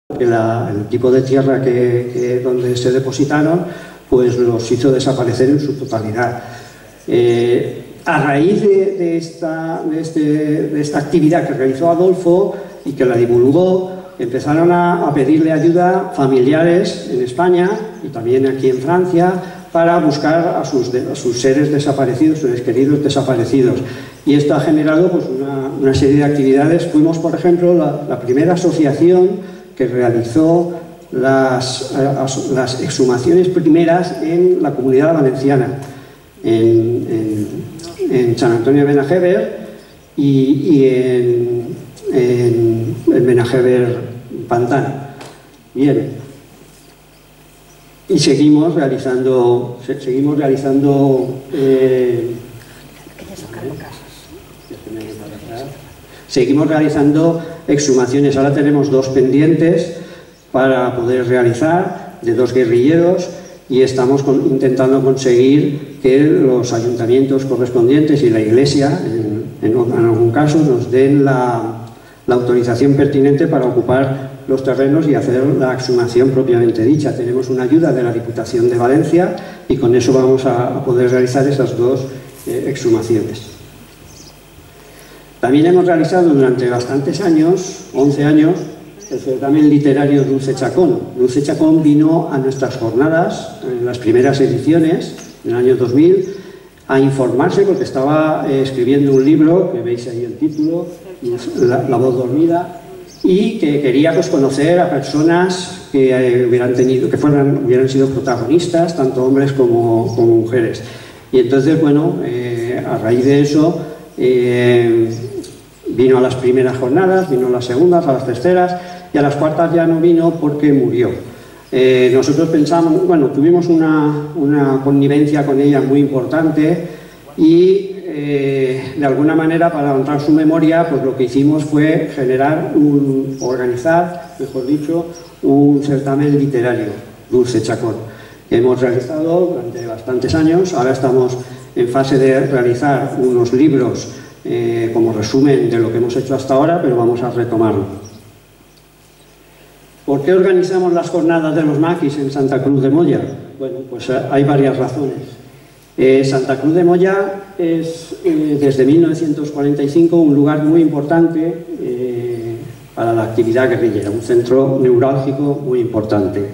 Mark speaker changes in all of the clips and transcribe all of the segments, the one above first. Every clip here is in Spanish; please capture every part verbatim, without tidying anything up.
Speaker 1: que la, el tipo de tierra que, que donde se depositaron pues los hizo desaparecer en su totalidad. Eh, a raíz de, de, esta, de, este, de esta actividad que realizó Adolfo y que la divulgó, empezaron a, a pedirle ayuda familiares en España y también aquí en Francia para buscar a sus, a sus seres desaparecidos, seres queridos desaparecidos. Y esto ha generado pues, una, una serie de actividades. Fuimos, por ejemplo, la, la primera asociación que realizó las, las exhumaciones primeras en la Comunidad Valenciana, en, en, en San Antonio de Benajever y, y en, en, en Benajever Pantano. Bien. Y seguimos realizando, seguimos realizando eh, seguimos realizando exhumaciones. Ahora tenemos dos pendientes para poder realizar, de dos guerrilleros, y estamos con, intentando conseguir que los ayuntamientos correspondientes y la Iglesia, en, en, en algún caso, nos den la, la autorización pertinente para ocupar los terrenos y hacer la exhumación propiamente dicha. Tenemos una ayuda de la Diputación de Valencia y con eso vamos a, a poder realizar esas dos eh, exhumaciones. También hemos realizado durante bastantes años, once años, el certamen literario Dulce Chacón. Dulce Chacón vino a nuestras jornadas, en las primeras ediciones, en el año dos mil, a informarse porque estaba eh, escribiendo un libro, que veis ahí el título, La, la voz dormida, y que quería pues, conocer a personas que, eh, hubieran, tenido, que fueran, hubieran sido protagonistas, tanto hombres como, como mujeres. Y entonces, bueno, eh, a raíz de eso, eh, vino a las primeras jornadas, vino a las segundas, a las terceras, y a las cuartas ya no vino porque murió. Eh, nosotros pensamos, bueno, tuvimos una, una connivencia con ella muy importante y eh, de alguna manera para honrar su memoria pues lo que hicimos fue generar, un, organizar, mejor dicho, un certamen literario, Dulce Chacón, que hemos realizado durante bastantes años. Ahora estamos en fase de realizar unos libros eh, como resumen de lo que hemos hecho hasta ahora, pero vamos a retomarlo. ¿Por qué organizamos las jornadas de los maquis en Santa Cruz de Moya? Bueno, pues hay varias razones. Eh, Santa Cruz de Moya es eh, desde mil novecientos cuarenta y cinco un lugar muy importante eh, para la actividad guerrillera, un centro neurálgico muy importante.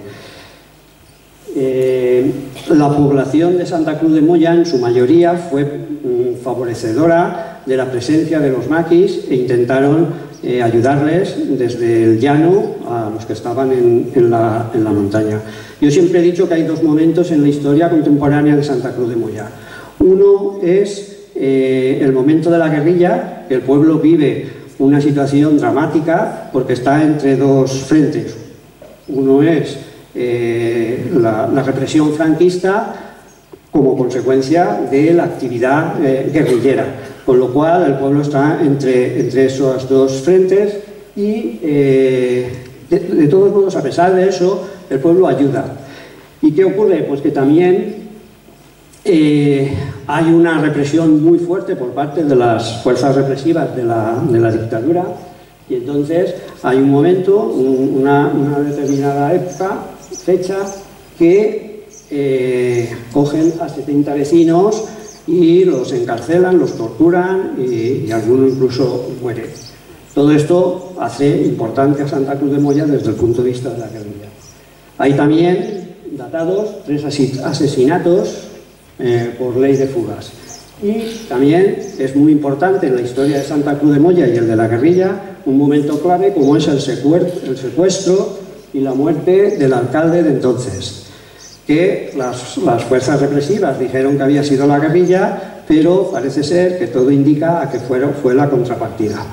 Speaker 1: Eh, la población de Santa Cruz de Moya en su mayoría fue mm, favorecedora de la presencia de los maquis e intentaron Eh, ayudarles desde el llano a los que estaban en, en, la, en la montaña. Yo siempre he dicho que hay dos momentos en la historia contemporánea de Santa Cruz de Moya. Uno es eh, el momento de la guerrilla, que el pueblo vive una situación dramática porque está entre dos frentes. Uno es eh, la, la represión franquista como consecuencia de la actividad eh, guerrillera. Con lo cual el pueblo está entre, entre esos dos frentes y eh, de, de todos modos, a pesar de eso, el pueblo ayuda. ¿Y qué ocurre? Pues que también eh, hay una represión muy fuerte por parte de las fuerzas represivas de la, de la dictadura y entonces hay un momento, un, una, una determinada época, fecha, que eh, cogen a setenta vecinos y los encarcelan, los torturan y, y alguno incluso muere. Todo esto hace importante a Santa Cruz de Moya desde el punto de vista de la guerrilla. Hay también datados tres asesinatos eh, por ley de fugas. Y también es muy importante en la historia de Santa Cruz de Moya y el de la guerrilla un momento clave como es el secuestro, el secuestro y la muerte del alcalde de entonces, que las, las fuerzas represivas dijeron que había sido la guerrilla, pero parece ser que todo indica a que fue, fue la contrapartida.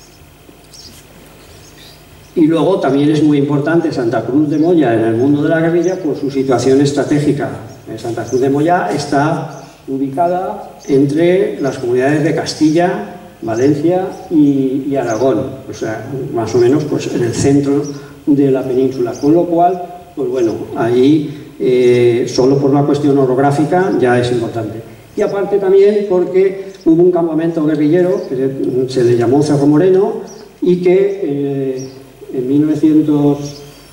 Speaker 1: Y luego también es muy importante Santa Cruz de Moya en el mundo de la guerrilla por su situación estratégica. Santa Cruz de Moya está ubicada entre las comunidades de Castilla, Valencia y, y Aragón, o sea, más o menos pues, en el centro de la península, con lo cual, pues bueno, ahí Eh, solo por la cuestión orográfica ya es importante. Y aparte también porque hubo un campamento guerrillero que se, se le llamó Cerro Moreno y que eh, en mil novecientos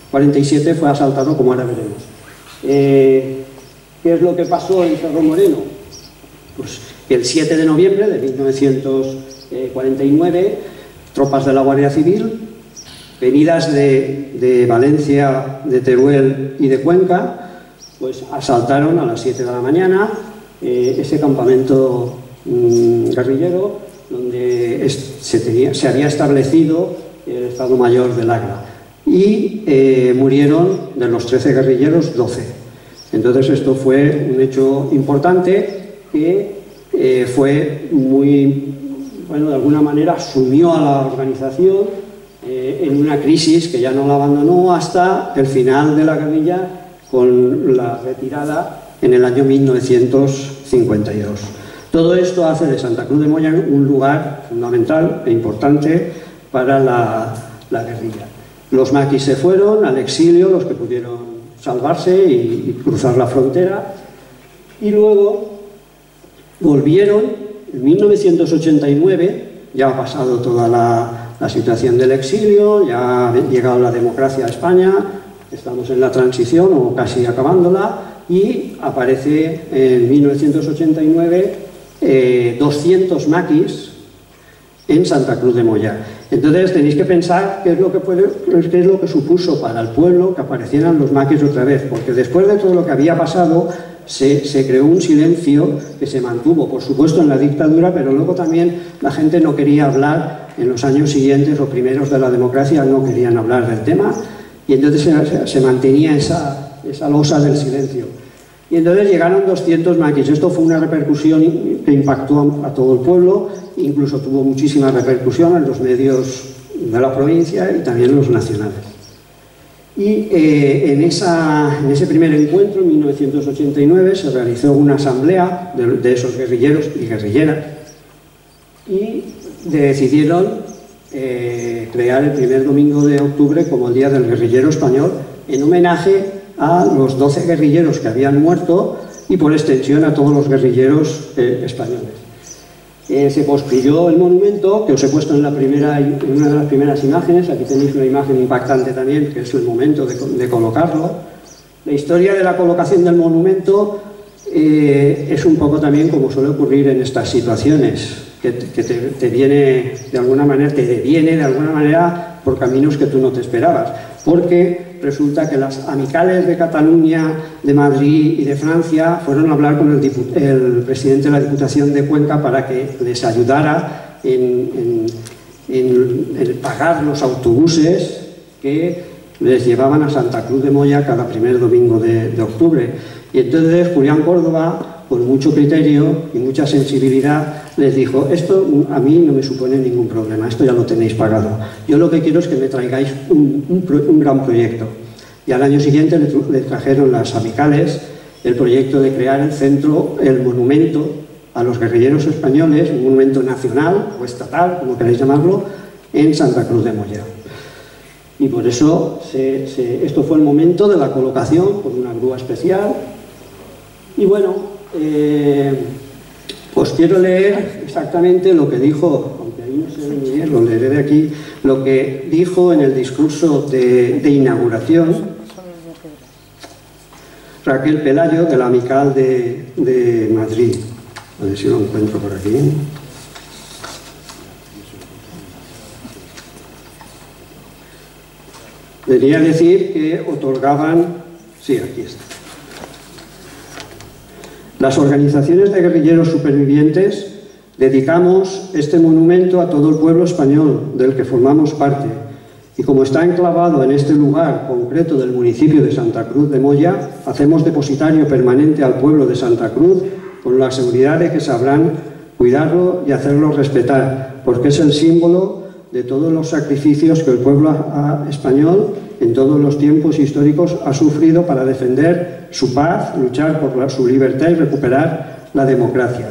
Speaker 1: cuarenta y siete fue asaltado, como ahora veremos. Eh, ¿Qué es lo que pasó en Cerro Moreno? Pues que el siete de noviembre de mil novecientos cuarenta y nueve, tropas de la Guardia Civil, venidas de, de Valencia, de Teruel y de Cuenca, pues asaltaron a las siete de la mañana eh, ese campamento mmm, guerrillero donde es, se, tenía, se había establecido el Estado Mayor del Agra, y eh, murieron de los trece guerrilleros doce. Entonces esto fue un hecho importante que eh, fue muy, bueno, de alguna manera sumió a la organización eh, en una crisis que ya no la abandonó hasta el final de la guerrilla, con la retirada en el año mil novecientos cincuenta y dos. Todo esto hace de Santa Cruz de Moya un lugar fundamental e importante para la, la guerrilla. Los maquis se fueron al exilio, los que pudieron salvarse y, y cruzar la frontera, y luego volvieron en mil novecientos ochenta y nueve, ya ha pasado toda la, la situación del exilio, ya ha llegado la democracia a España, estamos en la transición o casi acabándola, y aparece en mil novecientos ochenta y nueve eh, doscientos maquis en Santa Cruz de Moya. Entonces tenéis que pensar qué es lo que, puede, qué es lo que supuso para el pueblo que aparecieran los maquis otra vez, porque después de todo lo que había pasado se, se creó un silencio que se mantuvo, por supuesto, en la dictadura, pero luego también la gente no quería hablar en los años siguientes o primeros de la democracia, no querían hablar del tema, y entonces se, se mantenía esa, esa losa del silencio. Y entonces llegaron doscientos maquis. Esto fue una repercusión que impactó a todo el pueblo, incluso tuvo muchísima repercusión en los medios de la provincia y también en los nacionales. Y eh, en, esa, en ese primer encuentro, en mil novecientos ochenta y nueve, se realizó una asamblea de, de esos guerrilleros y guerrilleras, y decidieron eh, crear el primer domingo de octubre como el Día del Guerrillero Español, en homenaje a los doce guerrilleros que habían muerto y por extensión a todos los guerrilleros eh, españoles. Eh, se construyó el monumento, que os he puesto en, la primera, en una de las primeras imágenes. Aquí tenéis una imagen impactante también, que es el momento de, de colocarlo. La historia de la colocación del monumento eh, es un poco también como suele ocurrir en estas situaciones, que, que te, te viene de alguna manera, te deviene de alguna manera por caminos que tú no te esperabas, porque resulta que las amicales de Cataluña, de Madrid y de Francia fueron a hablar con el, el presidente de la Diputación de Cuenca para que les ayudara en, en, en, en pagar los autobuses que les llevaban a Santa Cruz de Moya cada primer domingo de, de octubre. Y entonces Julián Córdoba, con mucho criterio y mucha sensibilidad, les dijo: esto a mí no me supone ningún problema, esto ya lo tenéis pagado. Yo lo que quiero es que me traigáis un, un, un gran proyecto. Y al año siguiente le trajeron las amicales el proyecto de crear el centro, el monumento a los guerrilleros españoles, un monumento nacional o estatal, como queráis llamarlo, en Santa Cruz de Moya. Y por eso se, se, esto fue el momento de la colocación con una grúa especial. Y bueno, eh, pues quiero leer exactamente lo que dijo, aunque ahí no se ve muy bien, lo leeré de aquí, lo que dijo en el discurso de, de inauguración Raquel Pelayo, de la Amical de, de Madrid. A ver si lo encuentro por aquí. Venía a decir que otorgaban... Sí, aquí está. Las organizaciones de guerrilleros supervivientes dedicamos este monumento a todo el pueblo español del que formamos parte, y como está enclavado en este lugar concreto del municipio de Santa Cruz de Moya, hacemos depositario permanente al pueblo de Santa Cruz con la seguridad de que sabrán cuidarlo y hacerlo respetar, porque es el símbolo de todos los sacrificios que el pueblo español en todos los tiempos históricos ha sufrido para defender su paz, luchar por la, su libertad y recuperar la democracia.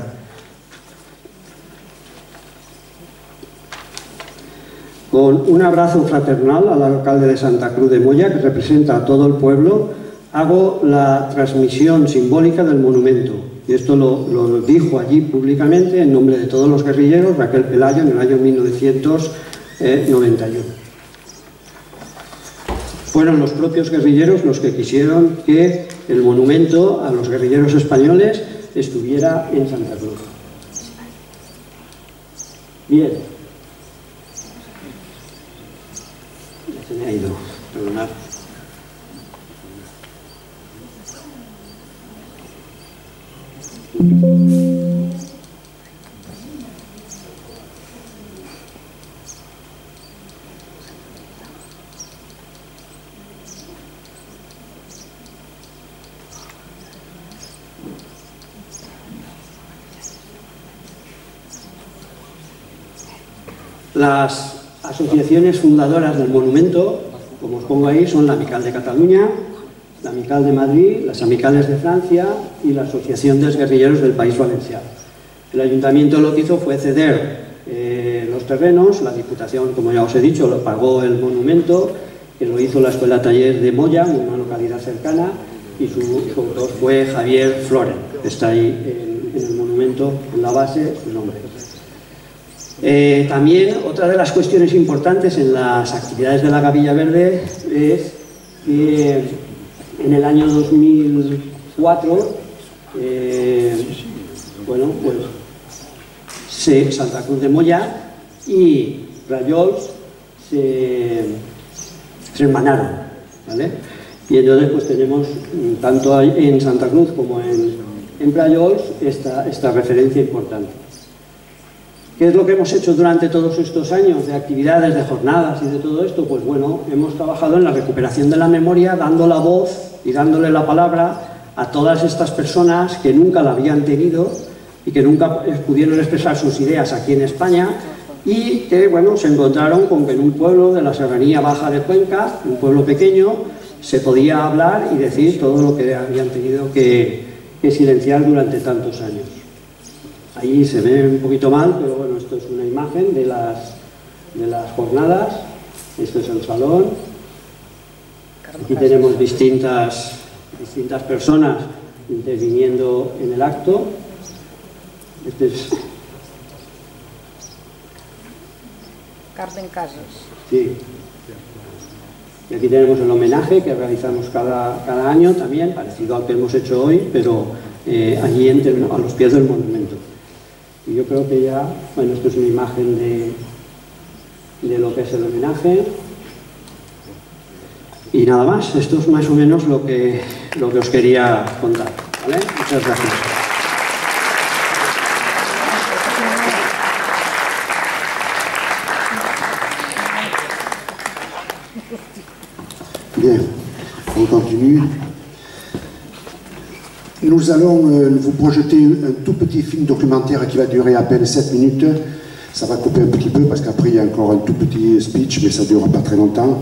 Speaker 1: Con un abrazo fraternal al alcalde de Santa Cruz de Moya, que representa a todo el pueblo, hago la transmisión simbólica del monumento. Y esto lo, lo dijo allí públicamente en nombre de todos los guerrilleros Raquel Pelayo en el año mil novecientos noventa y uno. fueron los propios guerrilleros los que quisieron que el monumento a los guerrilleros españoles estuviera en Santa Cruz. Bien. Ya se me ha ido, perdonad. Las asociaciones fundadoras del monumento, como os pongo ahí, son la Amical de Cataluña, la Amical de Madrid, las Amicales de Francia y la Asociación de Guerrilleros del País Valenciano. El Ayuntamiento lo que hizo fue ceder eh, los terrenos, la Diputación, como ya os he dicho, lo pagó el monumento, que lo hizo la Escuela Taller de Moya, una localidad cercana, y su, su autor fue Javier Floren, que está ahí en, en el monumento, en la base, su nombre. Eh, también otra de las cuestiones importantes en las actividades de la Gavilla Verde es que en el año dos mil cuatro eh, bueno, pues se, Santa Cruz de Moya y Rayols se, se hermanaron, ¿vale? Y entonces pues tenemos tanto en Santa Cruz como en, en Rayols esta, esta referencia importante. ¿Qué es lo que hemos hecho durante todos estos años de actividades, de jornadas y de todo esto? Pues bueno, hemos trabajado en la recuperación de la memoria, dando la voz y dándole la palabra a todas estas personas que nunca la habían tenido y que nunca pudieron expresar sus ideas aquí en España y que, bueno, se encontraron con que en un pueblo de la Serranía Baja de Cuenca, un pueblo pequeño, se podía hablar y decir todo lo que habían tenido que, que silenciar durante tantos años. Ahí se ve un poquito mal, pero bueno, esto es una imagen de las, de las jornadas. Esto es el salón. Aquí tenemos distintas, distintas personas interviniendo en el acto. Este es...
Speaker 2: Carmen Casas.
Speaker 1: Sí. Y aquí tenemos el homenaje que realizamos cada, cada año también, parecido al que hemos hecho hoy, pero eh, allí entre, a los pies del monumento. Y yo creo que ya, bueno, esto es una imagen de, de lo que es el homenaje. Y nada más, esto es más o menos lo que, lo que os quería contar, ¿vale? Muchas gracias.
Speaker 3: Bien, on continue. Nous allons euh, vous projeter un tout petit film documentaire qui va durer à peine sept minutes. Ça va couper un petit peu parce qu'après il y a encore un tout petit speech, mais ça ne durera pas très longtemps.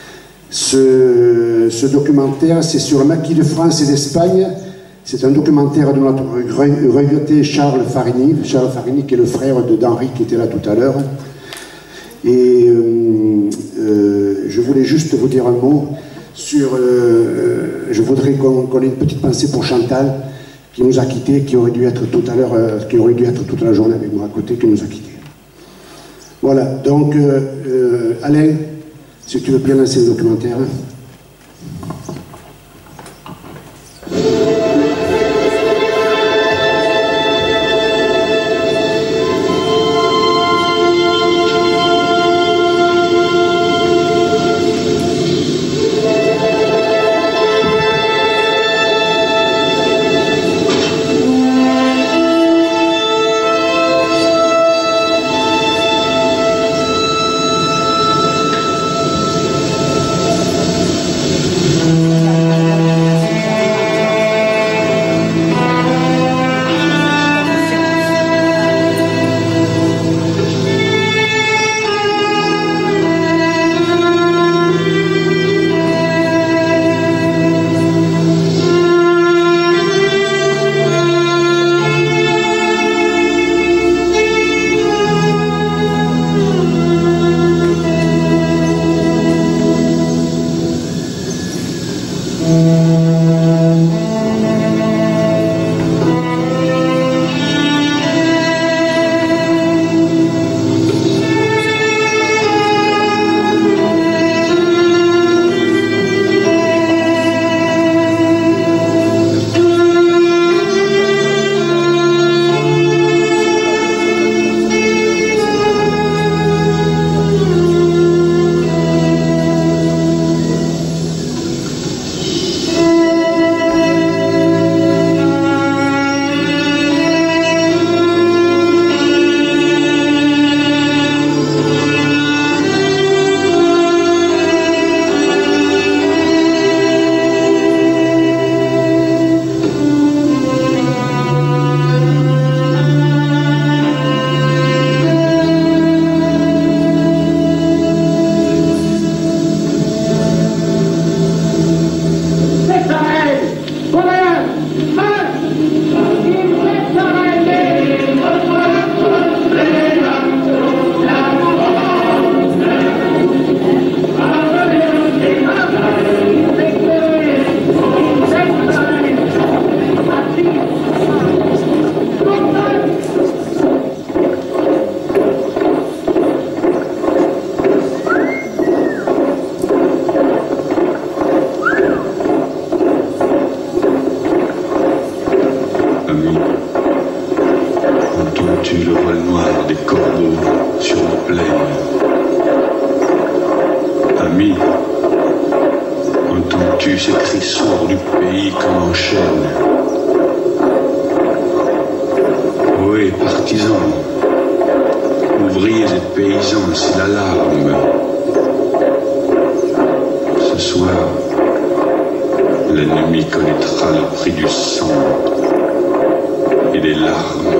Speaker 3: Ce, ce documentaire, c'est sur le maquis de France et d'Espagne. C'est un documentaire de notre regretté Charles Farini, Charles Farini qui est le frère de d'Henri qui était là tout à l'heure. Et euh, euh, je voulais juste vous dire un mot sur... Euh, je voudrais qu'on qu'on ait une petite pensée pour Chantal, qui nous a quittés, qui aurait dû être tout à l'heure, euh, qui aurait dû être toute la journée avec nous à côté, qui nous a quittés. Voilà, donc euh, euh, Alain, si tu veux bien lancer le documentaire.
Speaker 4: vie comme en chaîne. Oui, partisans, ouvriers et paysans, c'est l'alarme. Ce soir, l'ennemi connaîtra le prix du sang et des larmes.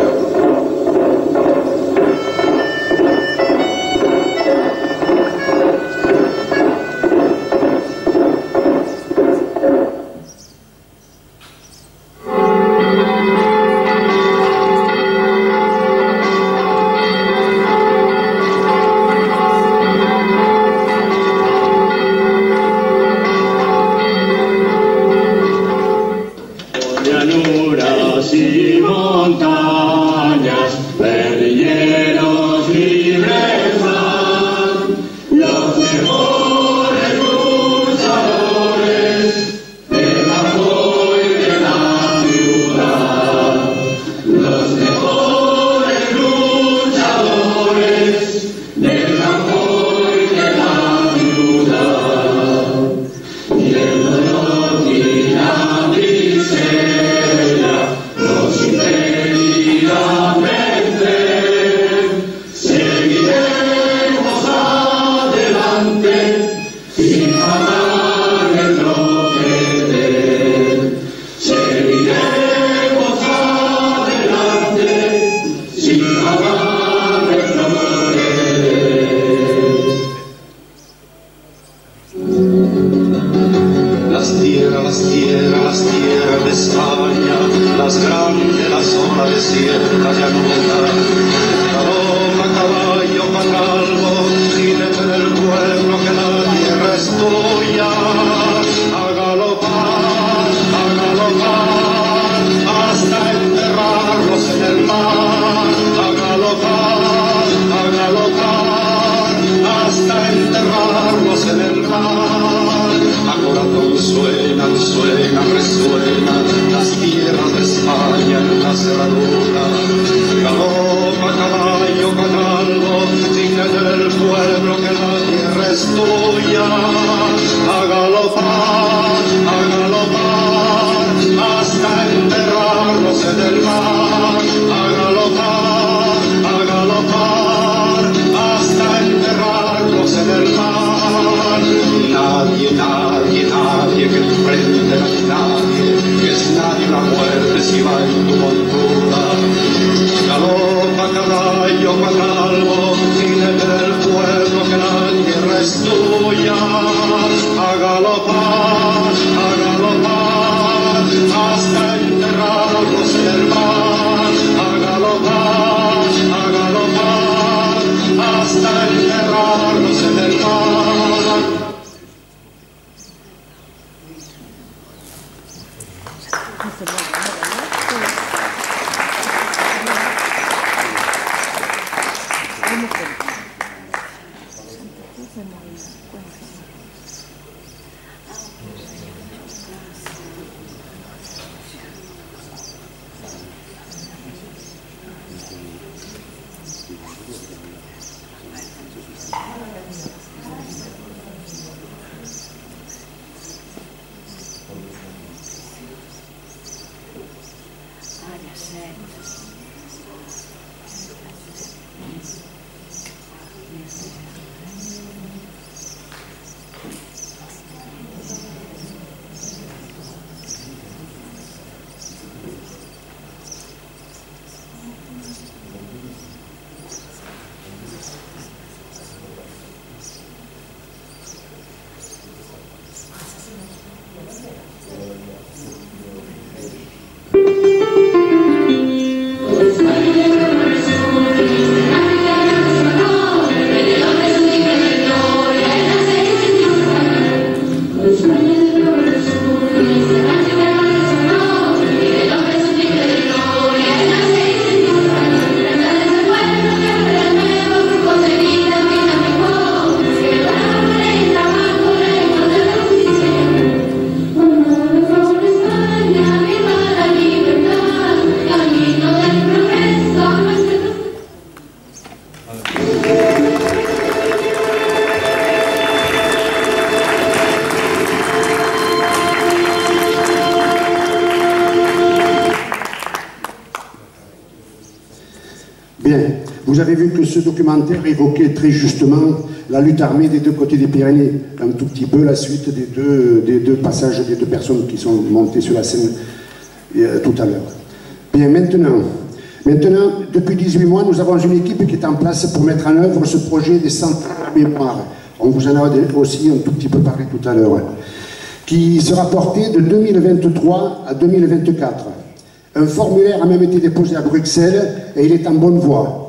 Speaker 3: Vous avez vu que ce documentaire évoquait très justement la lutte armée des deux côtés des Pyrénées, un tout petit peu la suite des deux, des deux passages des deux personnes qui sont montées sur la scène euh, tout à l'heure. Bien, maintenant, maintenant, depuis dix-huit mois, nous avons une équipe qui est en place pour mettre en œuvre ce projet des centres de mémoire. On vous en a aussi un tout petit peu parlé tout à l'heure, qui sera porté de deux mille vingt-trois à deux mille vingt-quatre. Un formulaire a même été déposé à Bruxelles et il est en bonne voie.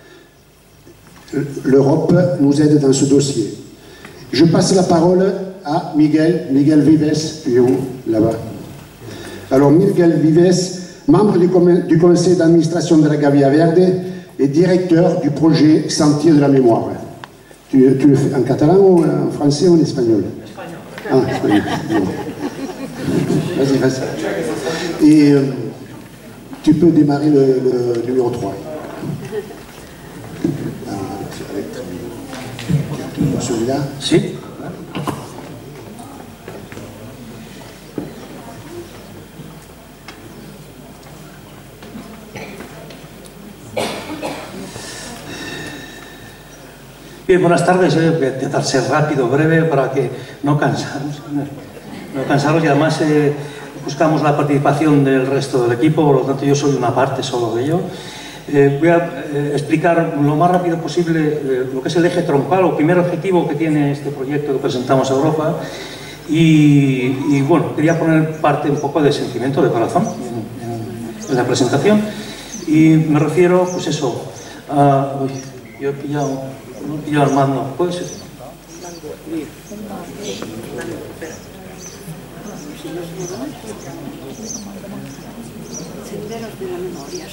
Speaker 3: L'Europe nous aide dans ce dossier. Je passe la parole à Miguel, Miguel Vives, tu es où? Là-bas. Alors Miguel Vives, membre du, du conseil d'administration de la Gavia Verde et directeur du projet Sentier de la Mémoire. Tu, tu le fais en catalan ou en français ou en espagnol? Espagnol. Ah, espagnol. Vas-y, vas-y. Et euh, tu peux démarrer le, le numéro trois. Celui-là?
Speaker 5: Sí. Bien, buenas tardes. Eh. Voy a intentar ser rápido, breve, para que no cansarnos, no cansarnos y además eh, buscamos la participación del resto del equipo, por lo tanto yo soy una parte solo de ello. Eh, voy a eh, explicar lo más rápido posible eh, lo que es el eje troncal, o primer objetivo que tiene este proyecto que presentamos a Europa y, y bueno, quería poner parte un poco de sentimiento, de corazón en, en, en la presentación y me refiero, pues eso, a... Uy, yo he pillado, no he pillado el mando, ¿puede ser?
Speaker 6: Senderos de la memoria,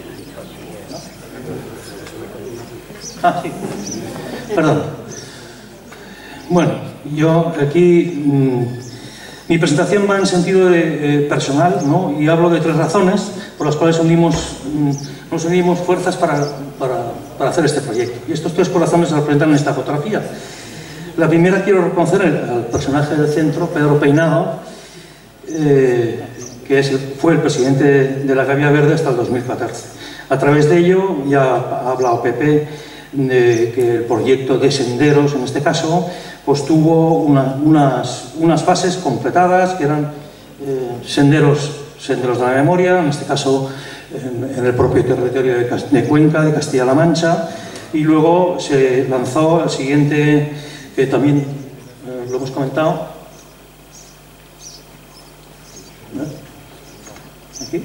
Speaker 5: Ah, sí. Perdón. Bueno, yo aquí... Mmm, mi presentación va en sentido de, eh, personal, ¿no? Y hablo de tres razones por las cuales unimos, mmm, nos unimos fuerzas para, para, para hacer este proyecto. Y estos tres corazones se representan en esta fotografía. La primera, quiero reconocer el, al personaje del centro, Pedro Peinado, eh, que es el, fue el presidente de, de la Gavia Verde hasta el dos mil catorce. A través de ello, ya ha hablado Pepe, de que el proyecto de senderos, en este caso, pues tuvo una, unas, unas fases completadas, que eran eh, senderos, senderos de la memoria, en este caso en, en el propio territorio de, de Cuenca, de Castilla-La Mancha, y luego se lanzó el siguiente, que también eh, lo hemos comentado, aquí.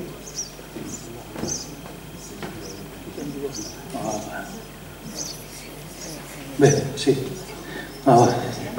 Speaker 5: Bé, sí. Ah, vale.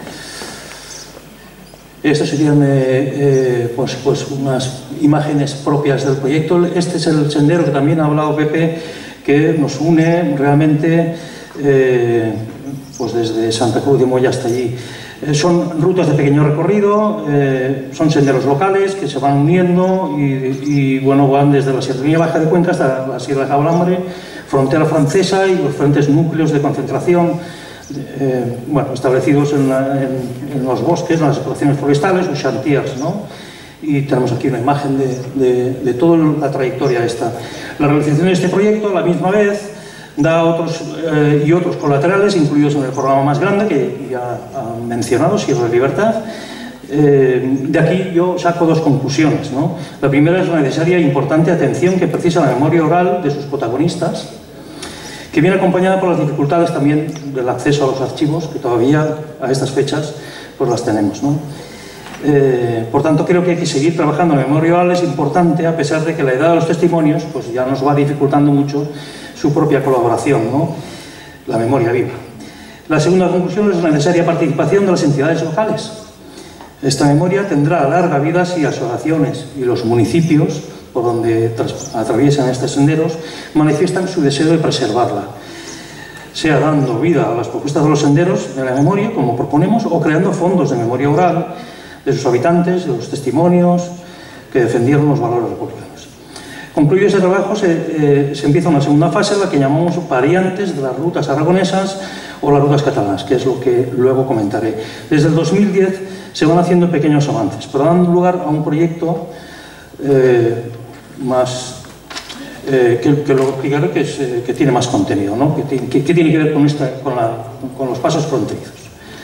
Speaker 5: Estas serían eh, eh, pues, pues unas imágenes propias del proyecto. Este es el sendero que también ha hablado Pepe, que nos une realmente eh, pues desde Santa Cruz de Moya hasta allí. Eh, son rutas de pequeño recorrido, eh, son senderos locales que se van uniendo y, y bueno, van desde la Sierra Baja de Cuenca hasta la Sierra de Jabalambre, frontera francesa y los diferentes núcleos de concentración Eh, bueno, establecidos en, la, en, en los bosques, en las explotaciones forestales, los chantiers, ¿no? Y tenemos aquí una imagen de, de, de toda la trayectoria esta. La realización de este proyecto, a la misma vez, da otros eh, y otros colaterales incluidos en el programa más grande que ya han mencionado, Sierra de Libertad. Eh, de aquí yo saco dos conclusiones, ¿no? La primera es la necesaria e importante atención que precisa la memoria oral de sus protagonistas, que viene acompañada por las dificultades también del acceso a los archivos, que todavía a estas fechas pues las tenemos, ¿no? Eh, por tanto, creo que hay que seguir trabajando en memoria oral, es importante, a pesar de que la edad de los testimonios pues ya nos va dificultando mucho su propia colaboración, ¿no? La memoria viva. La segunda conclusión es la necesaria participación de las entidades locales. Esta memoria tendrá larga vida si asociaciones y los municipios por donde atraviesan estos senderos, manifiestan su deseo de preservarla, sea dando vida a las propuestas de los senderos de la memoria, como proponemos, o creando fondos de memoria oral de sus habitantes, de los testimonios que defendieron los valores republicanos. Concluido ese trabajo, se, eh, se empieza una segunda fase, la que llamamos variantes de las rutas aragonesas o las rutas catalanas, que es lo que luego comentaré. Desde el dos mil diez se van haciendo pequeños avances, pero dando lugar a un proyecto eh, más eh, que, que lo explicaré, que, es, eh, que tiene más contenido, ¿no? que, que, que tiene que ver con, esta, con, la, con los pasos fronterizos.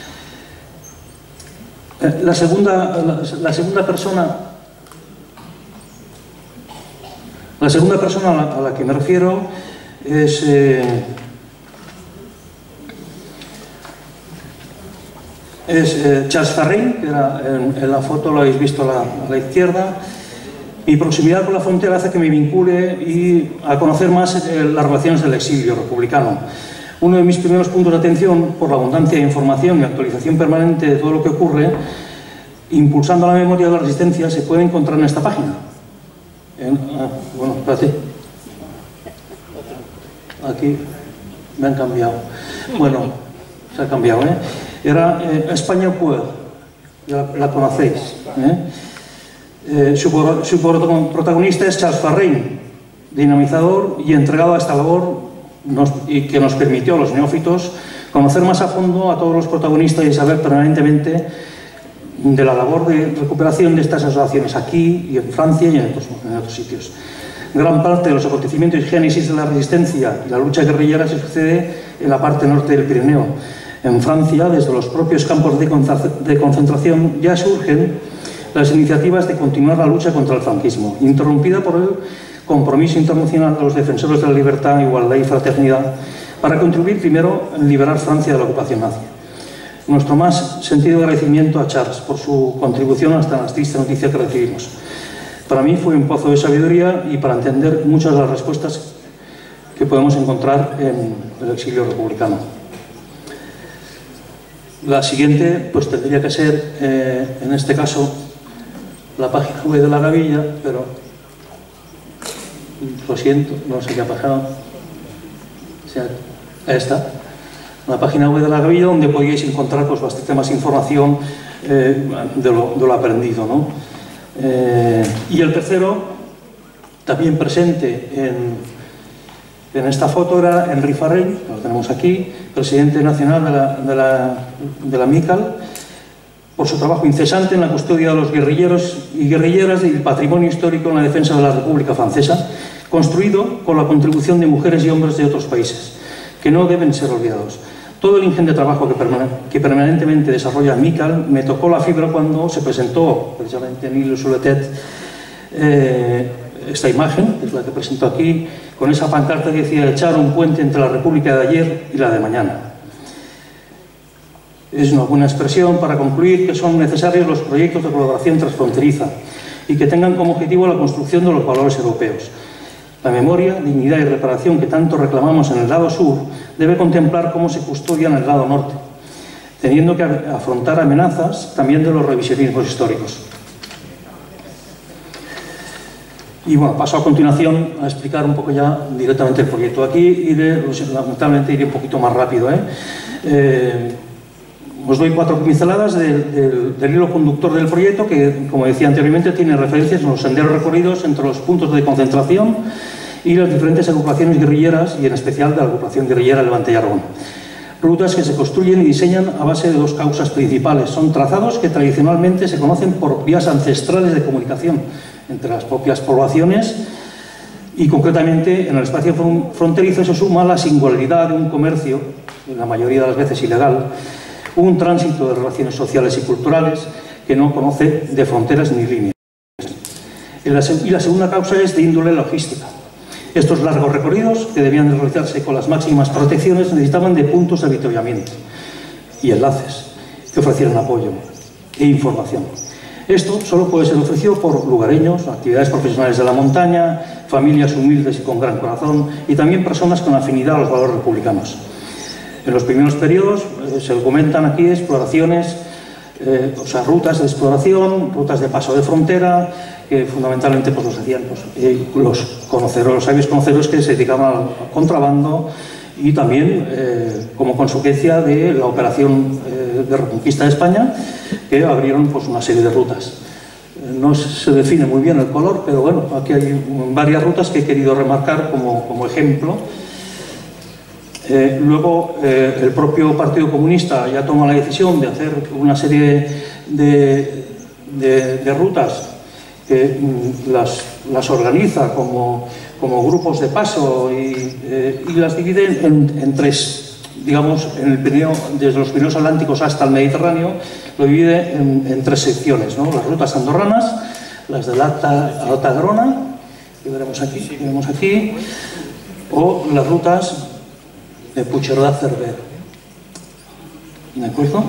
Speaker 5: Eh, la, segunda, la, la segunda persona la segunda persona a la, a la que me refiero es eh, es eh, Charles Farrell, que era, en, en la foto lo habéis visto a la, a la izquierda. Mi proximidad con la frontera hace que me vincule y a conocer más eh, las relaciones del exilio republicano. Uno de mis primeros puntos de atención, por la abundancia de información y actualización permanente de todo lo que ocurre, impulsando la memoria de la resistencia, se puede encontrar en esta página. En, ah, bueno, espérate. Aquí me han cambiado. Bueno, se ha cambiado, ¿eh? Era eh, España Puer, la, la conocéis, ¿eh? Eh, su, su protagonista es Charles Farrell, dinamizador y entregado a esta labor nos, y que nos permitió a los neófitos conocer más a fondo a todos los protagonistas y saber permanentemente de la labor de recuperación de estas asociaciones aquí y en Francia y en otros, en otros sitios. Gran parte de los acontecimientos y génesis de la resistencia y la lucha guerrillera se sucede en la parte norte del Pirineo. En Francia, desde los propios campos de concentración, ya surgen las iniciativas de continuar la lucha contra el franquismo, interrumpida por el compromiso internacional de los defensores de la libertad, igualdad y fraternidad, para contribuir primero en liberar Francia de la ocupación nazi. Nuestro más sentido agradecimiento a Charles por su contribución hasta la triste noticia que recibimos. Para mí fue un pozo de sabiduría y para entender muchas de las respuestas que podemos encontrar en el exilio republicano. La siguiente, pues tendría que ser, eh, en este caso, la página web de la Gavilla, pero lo siento, no sé qué ha pasado. O sea, ahí está. La página web de la Gavilla, donde podíais encontrar pues, bastante más información eh, de, lo, de lo aprendido, ¿no? Eh, y el tercero, también presente en, en esta foto, era Henri Farrell, lo tenemos aquí, presidente nacional de la, de la, de la MICAL, por su trabajo incesante en la custodia de los guerrilleros y guerrilleras y el patrimonio histórico en la defensa de la República Francesa, construido con la contribución de mujeres y hombres de otros países, que no deben ser olvidados. Todo el ingente trabajo que, permane que permanentemente desarrolla MICAL me tocó la fibra cuando se presentó, precisamente en Ile-sur-le-Tête, eh, esta imagen, que es la que presento aquí, con esa pancarta que decía echar un puente entre la República de ayer y la de mañana. Es una buena expresión para concluir que son necesarios los proyectos de colaboración transfronteriza y que tengan como objetivo la construcción de los valores europeos. La memoria, dignidad y reparación que tanto reclamamos en el lado sur debe contemplar cómo se custodia en el lado norte, teniendo que afrontar amenazas también de los revisionismos históricos. Y bueno, paso a continuación a explicar un poco ya directamente el proyecto. Aquí iré, lamentablemente iré un poquito más rápido, ¿eh? Eh, Os doy cuatro pinceladas del, del, del hilo conductor del proyecto que, como decía anteriormente, tiene referencias en los senderos recorridos entre los puntos de concentración y las diferentes agrupaciones guerrilleras y en especial de la agrupación guerrillera Levante y Aragón. Rutas que se construyen y diseñan a base de dos causas principales. Son trazados que tradicionalmente se conocen por vías ancestrales de comunicación entre las propias poblaciones y concretamente en el espacio fronterizo se suma la singularidad de un comercio, la mayoría de las veces ilegal, un tránsito de relaciones sociales y culturales que no conoce de fronteras ni líneas. Y la segunda causa es de índole logística. Estos largos recorridos, que debían realizarse con las máximas protecciones, necesitaban de puntos de avituallamiento y enlaces que ofrecieran apoyo e información. Esto solo puede ser ofrecido por lugareños, actividades profesionales de la montaña, familias humildes y con gran corazón, y también personas con afinidad a los valores republicanos. En los primeros periodos eh, se documentan aquí exploraciones, eh, o sea, rutas de exploración, rutas de paso de frontera, que fundamentalmente pues, los hacían pues, eh, los conocedores, los sabios conocedores que se dedicaban al contrabando y también eh, como consecuencia de la operación eh, de reconquista de España, que abrieron pues, una serie de rutas. Eh, no se define muy bien el color, pero bueno, aquí hay varias rutas que he querido remarcar como, como ejemplo. Eh, luego, eh, el propio Partido Comunista ya toma la decisión de hacer una serie de, de, de rutas que mm, las, las organiza como, como grupos de paso y, eh, y las divide en, en tres, digamos, en el Pirineo, desde los Pirineos Atlánticos hasta el Mediterráneo, lo divide en, en tres secciones, ¿no? Las rutas andorranas, las de la Alta, Alta Grona, que veremos aquí, que veremos aquí, o las rutas de Puigcerdà-Cerver. ¿De acuerdo?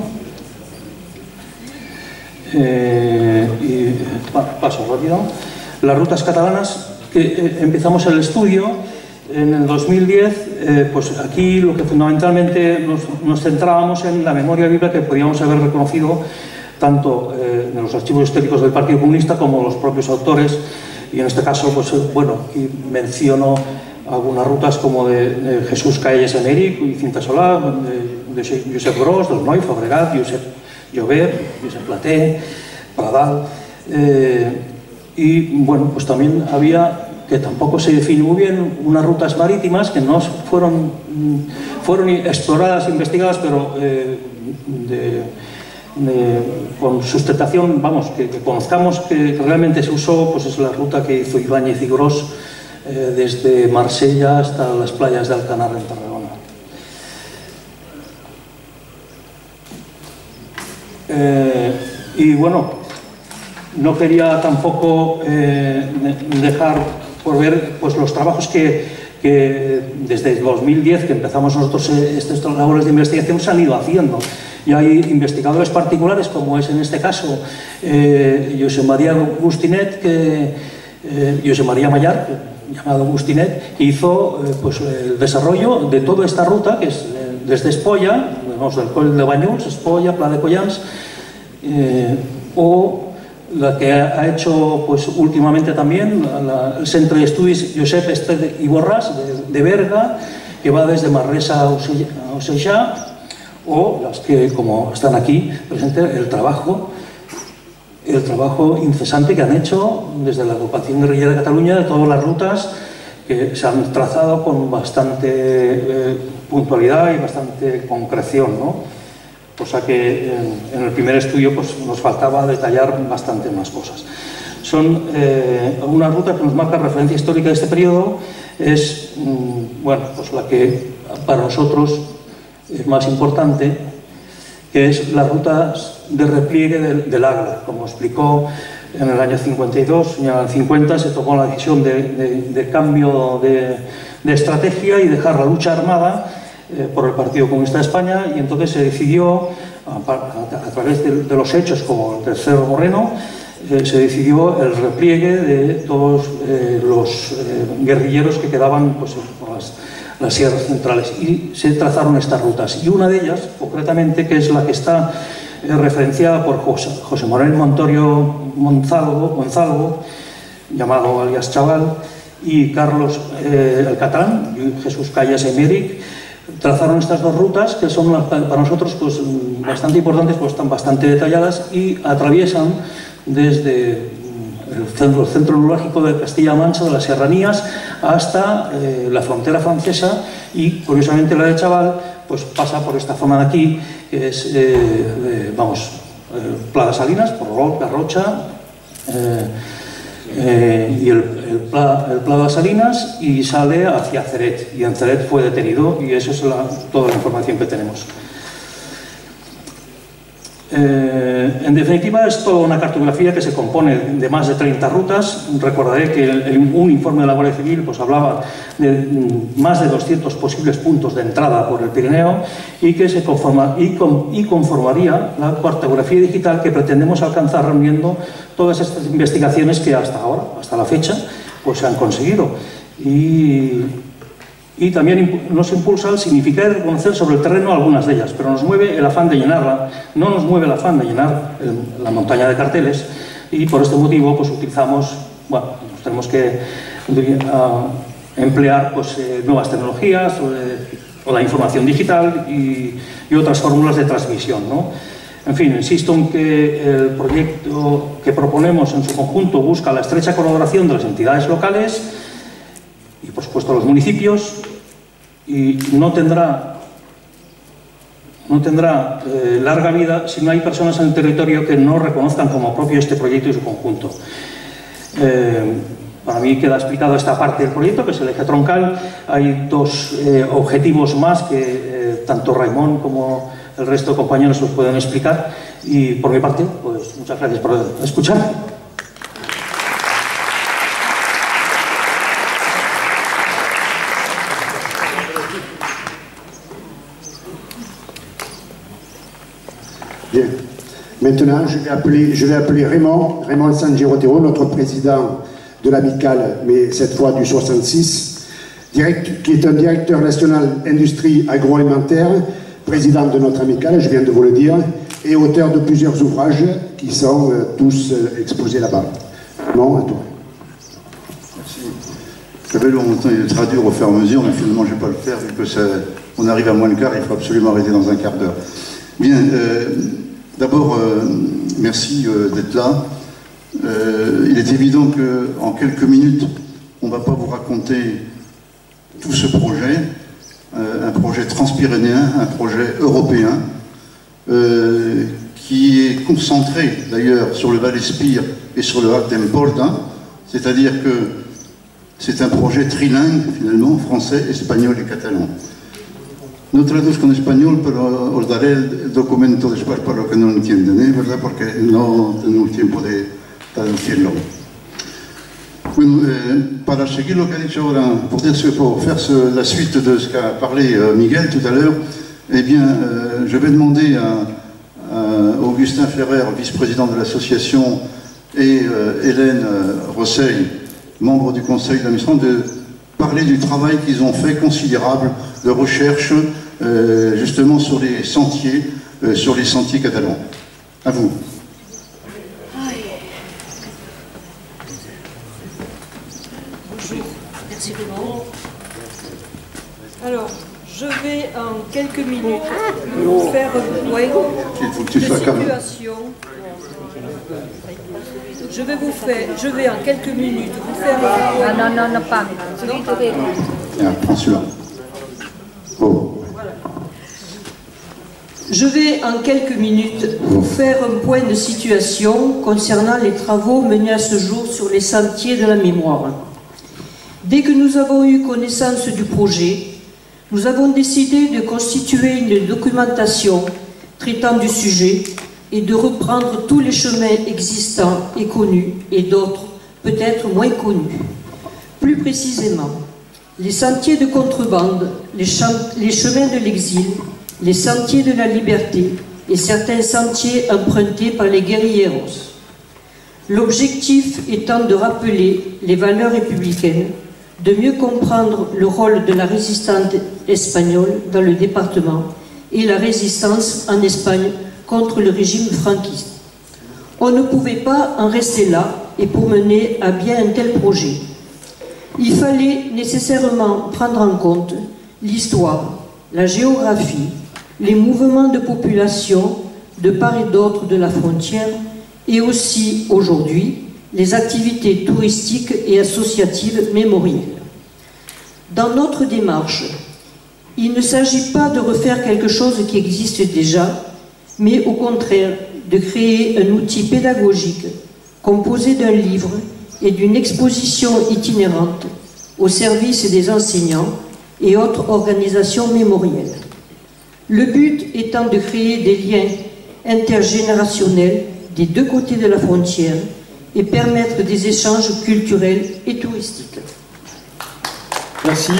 Speaker 5: Eh, y paso rápido. Las rutas catalanas, que eh, empezamos el estudio en el dos mil diez, eh, pues aquí lo que fundamentalmente nos, nos centrábamos en la memoria viva que podíamos haber reconocido tanto eh, en los archivos históricos del Partido Comunista como los propios autores, y en este caso, pues bueno, aquí menciono algunas rutas como de, de Jesús Caelles Emeric y Cinta Solà, de, de Josep Gros, del Noi, Fabregat, Josep Llobet, Josep Platé, Pradal, eh, y bueno, pues también había, que tampoco se define muy bien, unas rutas marítimas que no fueron, fueron exploradas, investigadas, pero eh, de, de, con sustentación, vamos, que, que conozcamos que realmente se usó, pues es la ruta que hizo Ibáñez y Gros eh, desde Marsella hasta las playas de Alcanar en Tarragona. Eh, y bueno, no quería tampoco eh, dejar por ver pues, los trabajos que, que desde el dos mil diez que empezamos nosotros eh, estas labores de investigación se han ido haciendo. Y hay investigadores particulares, como es en este caso eh, Josep María Agustinet, que, eh, Josep María Mayar, llamado Agustinet, que hizo eh, pues, el desarrollo de toda esta ruta, que es eh, desde Espolla, vamos, del Coll de Banyuls, Espolla, Pla de Collans, eh, o la que ha hecho pues, últimamente también la, el Centre d'Estudis Josep Esteve i Borràs de, de Berga, que va desde Manresa a Ocejà, o las que, como están aquí presentes, el trabajo el trabajo incesante que han hecho desde la agrupación guerrillera de Cataluña de todas las rutas que se han trazado con bastante eh, puntualidad y bastante concreción, ¿no? Cosa que en, en el primer estudio pues, nos faltaba detallar bastante más cosas. Son eh, una ruta que nos marca referencia histórica de este periodo, es mmm, bueno, pues la que para nosotros es más importante, que es la ruta de repliegue del, del Agra. Como explicó en el año cincuenta y dos, en el cincuenta se tomó la decisión de, de, de cambio de, de estrategia y dejar la lucha armada eh, por el Partido Comunista de España, y entonces se decidió, a, a, a través de, de los hechos como el tercero Moreno, eh, se decidió el repliegue de todos eh, los eh, guerrilleros que quedaban pues, por las las sierras centrales, y se trazaron estas rutas, y una de ellas, concretamente, que es la que está eh, referenciada por José, José Manuel Montorio Monzalvo, Monzalvo, llamado alias Chaval, y Carlos eh, el Catalán y Jesús Caelles Emeric, trazaron estas dos rutas que son para nosotros pues, bastante importantes, pues están bastante detalladas y atraviesan desde el centro, el centro neurálgico de Castilla-La Mancha, de las serranías, hasta eh, la frontera francesa, y curiosamente la de Chaval pues, pasa por esta zona de aquí, que es, eh, eh, vamos, eh, Pla de Salinas, Porrol, Garrocha, eh, eh, y el, el, Pla, el Pla de Salinas, y sale hacia Ceret, y en Ceret fue detenido, y eso es la, toda la información que tenemos. Eh, en definitiva, es toda una cartografía que se compone de más de treinta rutas. Recordaré que el, el, un informe de la Guardia Civil pues, hablaba de mm, más de doscientos posibles puntos de entrada por el Pirineo, y que se conforma, y, con, y conformaría la cartografía digital que pretendemos alcanzar reuniendo todas estas investigaciones que hasta ahora, hasta la fecha, pues, se han conseguido. Y, Y también nos impulsa el significar y reconocer sobre el terreno algunas de ellas, pero nos mueve el afán de llenarla, no nos mueve el afán de llenar el, la montaña de carteles, y por este motivo pues utilizamos, bueno, pues tenemos que uh, emplear pues, eh, nuevas tecnologías o, de, o la información digital y, y otras fórmulas de transmisión, ¿no? En fin, insisto en que el proyecto que proponemos en su conjunto busca la estrecha colaboración de las entidades locales y por supuesto los municipios, y no tendrá, no tendrá eh, larga vida si no hay personas en el territorio que no reconozcan como propio este proyecto y su conjunto. Eh, para mí queda explicado esta parte del proyecto, que es el eje troncal. Hay dos eh, objetivos más que eh, tanto Raimon como el resto de compañeros os pueden explicar. Y por mi parte, pues muchas gracias por escuchar.
Speaker 3: Bien. Maintenant, je vais appeler, je vais appeler Raymond, Raymond San Girotero, notre président de l'amicale, mais cette fois du soixante-six, direct, qui est un directeur national industrie agroalimentaire, président de notre amicale, je viens de vous le dire, et auteur de plusieurs ouvrages qui sont euh, tous euh, exposés là-bas. Raymond, à toi.
Speaker 6: Merci. J'avais longtemps de traduire au fur et à mesure, mais finalement je ne vais pas le faire, vu que ça, on arrive à moins le quart, il faut absolument arrêter dans un quart d'heure. Bien, euh, d'abord, euh, merci euh, d'être là. Euh, il est évident qu'en quelques minutes, on ne va pas vous raconter tout ce projet, euh, un projet transpyrénéen, un projet européen, euh, qui est concentré d'ailleurs sur le Val-Espire et sur le Lac d'Empordà, c'est-à-dire que c'est un projet trilingue, finalement, français, espagnol et catalan. No traduzco en español, pero os daré el documento después para los que no lo entienden, ¿eh? ¿Verdad? Porque no tenemos tiempo de traducirlo. Bueno, eh, para seguir lo que ha dicho ahora, pour, dire ce, pour faire ce, la suite de ce qu'a parlé euh, Miguel tout à l'heure, eh bien, euh, je vais demander à, à Augustin Ferrer, vice-président de l'association, et euh, Hélène euh, Rosseil, membre du conseil d'administration, de parler du travail qu'ils ont fait considérable de recherche euh, justement sur les sentiers, euh, sur les sentiers catalans. À vous.
Speaker 7: Bonjour, merci Raymond. Alors, je vais en quelques minutes vous faire un point de situation. Je vais vous faire, je vais en quelques minutes vous faire un point.
Speaker 2: Non, non, non, pas.
Speaker 6: Tiens, prends celui-là. Oh.
Speaker 7: Je vais en quelques minutes vous faire un point de situation concernant les travaux menés à ce jour sur les sentiers de la mémoire. Dès que nous avons eu connaissance du projet, nous avons décidé de constituer une documentation traitant du sujet et de reprendre tous les chemins existants et connus et d'autres peut-être moins connus. Plus précisément, les sentiers de contrebande, les, les chemins de l'exil, les sentiers de la liberté et certains sentiers empruntés par les guerrilleros. L'objectif étant de rappeler les valeurs républicaines, de mieux comprendre le rôle de la résistance espagnole dans le département et la résistance en Espagne contre le régime franquiste. On ne pouvait pas en rester là et pour mener à bien un tel projet. Il fallait nécessairement prendre en compte l'histoire, la géographie, les mouvements de population de part et d'autre de la frontière et aussi, aujourd'hui, les activités touristiques et associatives mémorielles. Dans notre démarche, il ne s'agit pas de refaire quelque chose qui existe déjà, mais au contraire de créer un outil pédagogique composé d'un livre et d'une exposition itinérante au service des enseignants et autres organisations mémorielles. Le but étant de créer des liens intergénérationnels des deux côtés de la frontière et permettre des échanges culturels et touristiques.
Speaker 5: Merci.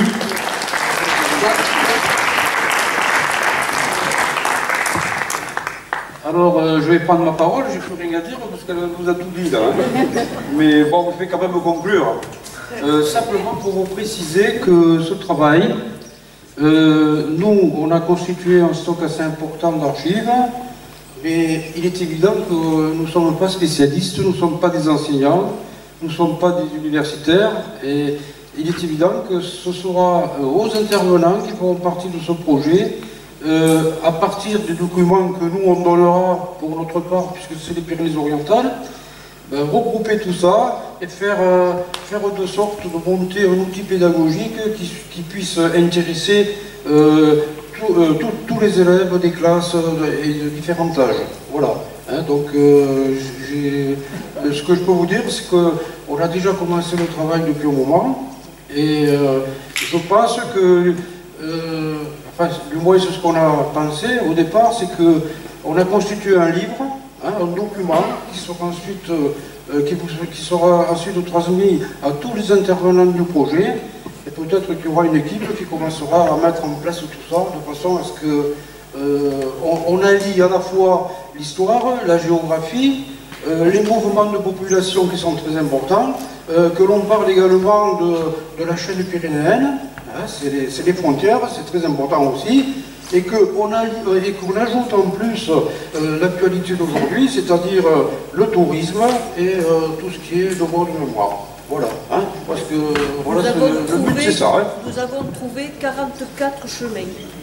Speaker 8: Alors, euh, je vais prendre ma parole, j'ai plus rien à dire parce qu'elle nous a tout dit là. Hein. Mais bon, je vais quand même conclure. Euh, simplement pour vous préciser que ce travail, euh, nous, on a constitué un stock assez important d'archives, mais il est évident que nous ne sommes pas spécialistes, nous ne sommes pas des enseignants, nous ne sommes pas des universitaires, et il est évident que ce sera aux intervenants qui feront partie de ce projet, euh, à partir des documents que nous on donnera pour notre part, puisque c'est les Pyrénées-Orientales, ben, regrouper tout ça et faire, euh, faire de sorte de monter un outil pédagogique qui, qui puisse intéresser euh, tous les élèves des classes et de différents âges. Voilà. Hein, donc, euh, ce que je peux vous dire, c'est qu'on on a déjà commencé le travail depuis un moment, et euh, je pense que, euh, enfin, du moins c'est ce qu'on a pensé au départ, c'est qu'on a constitué un livre, hein, un document qui sera ensuite, euh, qui, qui sera ensuite transmis à tous les intervenants du projet, et peut-être qu'il y aura une équipe qui commencera à mettre en place tout ça, de façon à ce que euh, on, on allie à la fois l'histoire, la géographie, euh, les mouvements de population qui sont très importants, euh, que l'on parle également de, de la chaîne pyrénéenne, hein, c'est les, les frontières, c'est très important aussi, et qu'on qu'on ajoute en plus euh, l'actualité d'aujourd'hui, c'est-à-dire euh, le tourisme et euh, tout ce qui est devoir de mémoire. Voilà, hein, parce que voilà, le but c'est ça. Hein.
Speaker 7: Nous avons trouvé quarante-quatre chemins.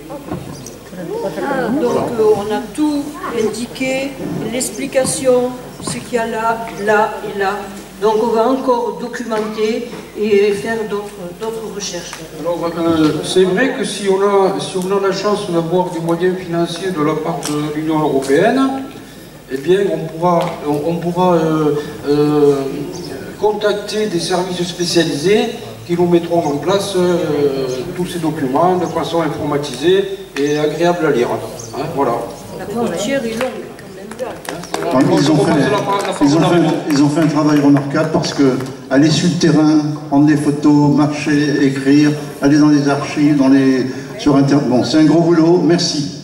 Speaker 7: Ah, donc euh, on a tout indiqué, l'explication, ce qu'il y a là, là et là. Donc on va encore documenter et faire d'autres recherches.
Speaker 8: Alors euh, c'est vrai que si on, a, si on a la chance d'avoir des moyens financiers de la part de l'Union européenne, eh bien on pourra, on, on pourra euh, euh, contacter des services spécialisés qui nous mettront en place euh, tous ces documents de façon informatisée et agréable à lire. Hein, voilà.
Speaker 7: La frontière est longue.
Speaker 6: Ils ont, fait, ils, ont fait, ils ont fait un travail remarquable parce que aller sur le terrain, prendre des photos, marcher, écrire, aller dans les archives, dans les, sur Internet, bon, c'est un gros boulot. Merci.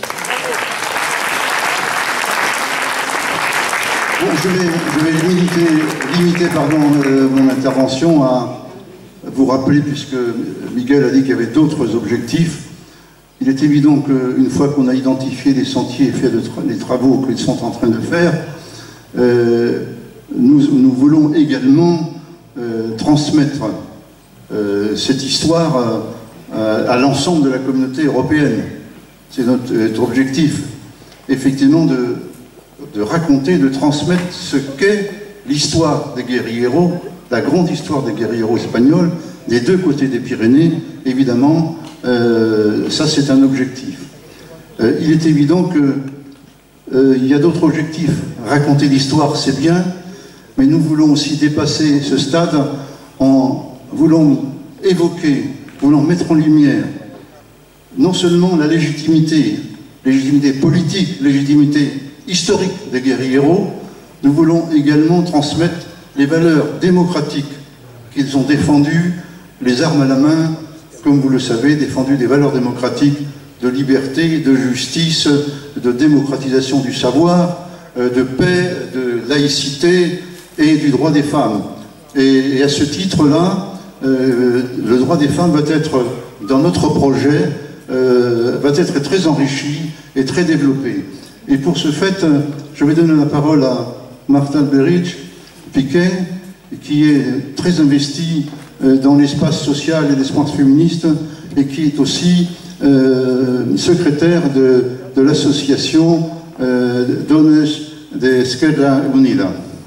Speaker 6: Bon, je vais, je vais limiter, limiter pardon, euh, mon intervention à vous rappeler, puisque Miguel a dit qu'il y avait d'autres objectifs. Il est évident qu'une fois qu'on a identifié les sentiers et fait de tra les travaux qu'ils sont en train de faire, euh, nous, nous voulons également euh, transmettre euh, cette histoire euh, à l'ensemble de la communauté européenne. C'est notre, notre objectif, effectivement, de, de raconter, de transmettre ce qu'est l'histoire des guérilleros, la grande histoire des guérilleros espagnols, des deux côtés des Pyrénées, évidemment. Euh, ça, c'est un objectif. Euh, il est évident qu'il euh, y a d'autres objectifs. Raconter l'histoire, c'est bien, mais nous voulons aussi dépasser ce stade en voulant évoquer, voulant mettre en lumière non seulement la légitimité, légitimité politique, légitimité historique des guérilleros, nous voulons également transmettre les valeurs démocratiques qu'ils ont défendues, les armes à la main, comme vous le savez, défendu des valeurs démocratiques de liberté, de justice, de démocratisation du savoir, de paix, de laïcité et du droit des femmes. Et, et à ce titre-là, euh, le droit des femmes va être, dans notre projet, euh, va être très enrichi et très développé. Et pour ce fait, je vais donner la parole à Marta Alberich Piquet, qui est très investie dans l'espace social et l'espace féministe, et qui est aussi euh, secrétaire de, de l'association euh, Dones de Esquerra Unida.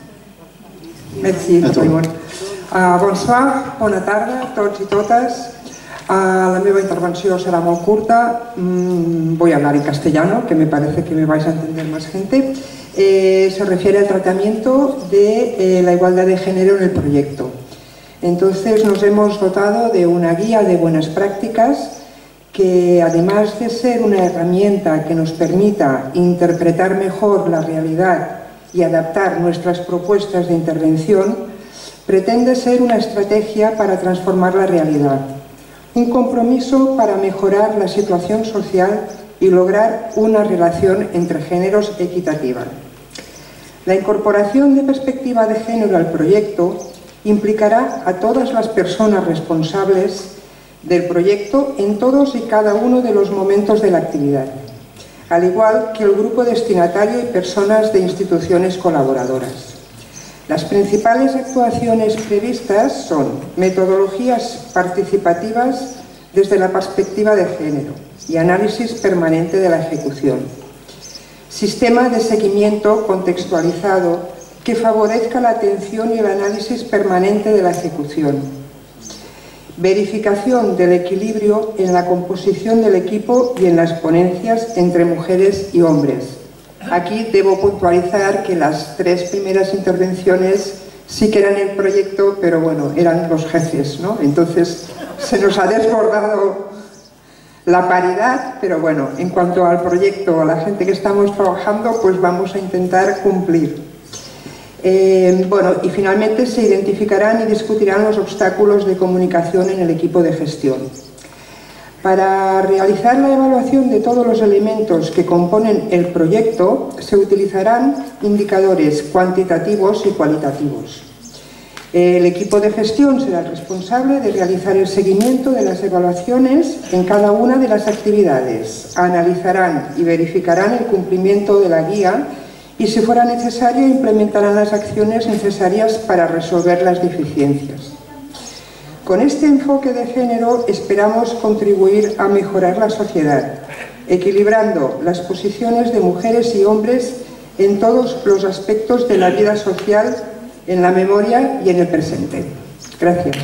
Speaker 9: Merci, Raimon. Uh, bonsoir, bona tarda a tots i totes. Uh, la meva intervenció serà molt curta. Mm, voy a hablar en castellano, que me parece que me vais a entender más gente. Eh, se refiere al tratamiento de eh, la igualdad de género en el proyecto. Entonces nos hemos dotado de una guía de buenas prácticas que, además de ser una herramienta que nos permita interpretar mejor la realidad y adaptar nuestras propuestas de intervención, pretende ser una estrategia para transformar la realidad, un compromiso para mejorar la situación social y lograr una relación entre géneros equitativa. La incorporación de perspectiva de género al proyecto implicará a todas las personas responsables del proyecto en todos y cada uno de los momentos de la actividad, al igual que el grupo destinatario y personas de instituciones colaboradoras. Las principales actuaciones previstas son metodologías participativas desde la perspectiva de género y análisis permanente de la ejecución, sistema de seguimiento contextualizado que favorezca la atención y el análisis permanente de la ejecución. Verificación del equilibrio en la composición del equipo y en las ponencias entre mujeres y hombres. Aquí debo puntualizar que las tres primeras intervenciones sí que eran el proyecto, pero bueno, eran los jefes, ¿no? Entonces se nos ha desbordado la paridad, pero bueno, en cuanto al proyecto, a la gente que estamos trabajando, pues vamos a intentar cumplir. Eh, bueno, y finalmente se identificarán y discutirán los obstáculos de comunicación en el equipo de gestión. Para realizar la evaluación de todos los elementos que componen el proyecto, se utilizarán indicadores cuantitativos y cualitativos. El equipo de gestión será el responsable de realizar el seguimiento de las evaluaciones en cada una de las actividades. Analizarán y verificarán el cumplimiento de la guía y, si fuera necesario, implementarán las acciones necesarias para resolver las deficiencias. Con este enfoque de género esperamos contribuir a mejorar la sociedad, equilibrando las posiciones de mujeres y hombres en todos los aspectos de la vida social, en la memoria y en el presente. Gracias.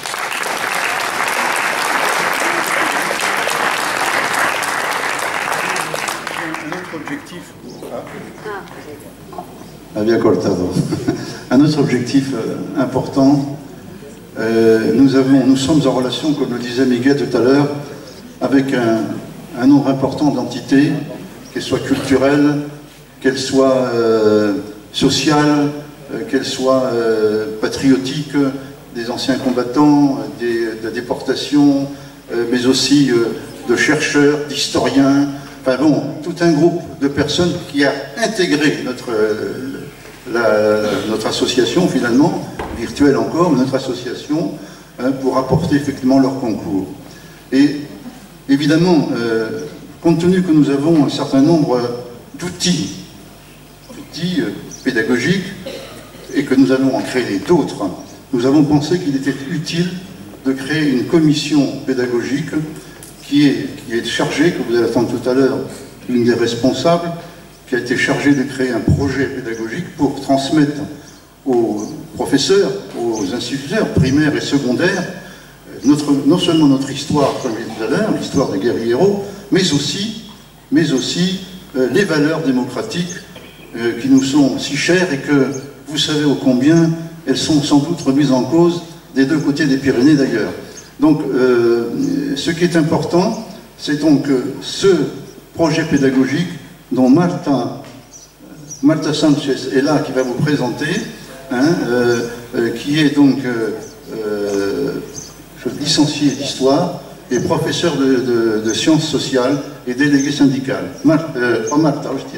Speaker 6: Había cortado. Un autre objectif euh, important, euh, nous, avons, nous sommes en relation, comme le disait Miguel tout à l'heure, avec un, un nombre important d'entités, qu'elles soient culturelles, qu'elles soient euh, sociales, euh, qu'elles soient euh, patriotiques, des anciens combattants, des, de la déportation, euh, mais aussi euh, de chercheurs, d'historiens, enfin bon, tout un groupe de personnes qui a intégré notre... Euh, La, notre association, finalement, virtuelle encore, notre association, hein, pour apporter effectivement leur concours. Et évidemment, euh, compte tenu que nous avons un certain nombre d'outils, d'outils euh, pédagogiques, et que nous allons en créer d'autres, nous avons pensé qu'il était utile de créer une commission pédagogique qui est, qui est chargée, que vous allez attendre tout à l'heure, une des responsables, qui a été chargé de créer un projet pédagogique pour transmettre aux professeurs, aux instituteurs primaires et secondaires, notre, non seulement notre histoire, comme je disais tout à l'heure, l'histoire des guerrieros, mais aussi, mais aussi euh, les valeurs démocratiques euh, qui nous sont si chères et que vous savez ô combien elles sont sans doute remises en cause des deux côtés des Pyrénées d'ailleurs. Donc euh, ce qui est important, c'est donc que ce projet pédagogique dont Marta, Marta Sanchez est là, qui va vous présenter, hein, euh, euh, qui est donc euh, euh, licenciée d'histoire et professeur de, de, de sciences sociales et déléguée syndicale. Mar, euh, oh Marta, hostia.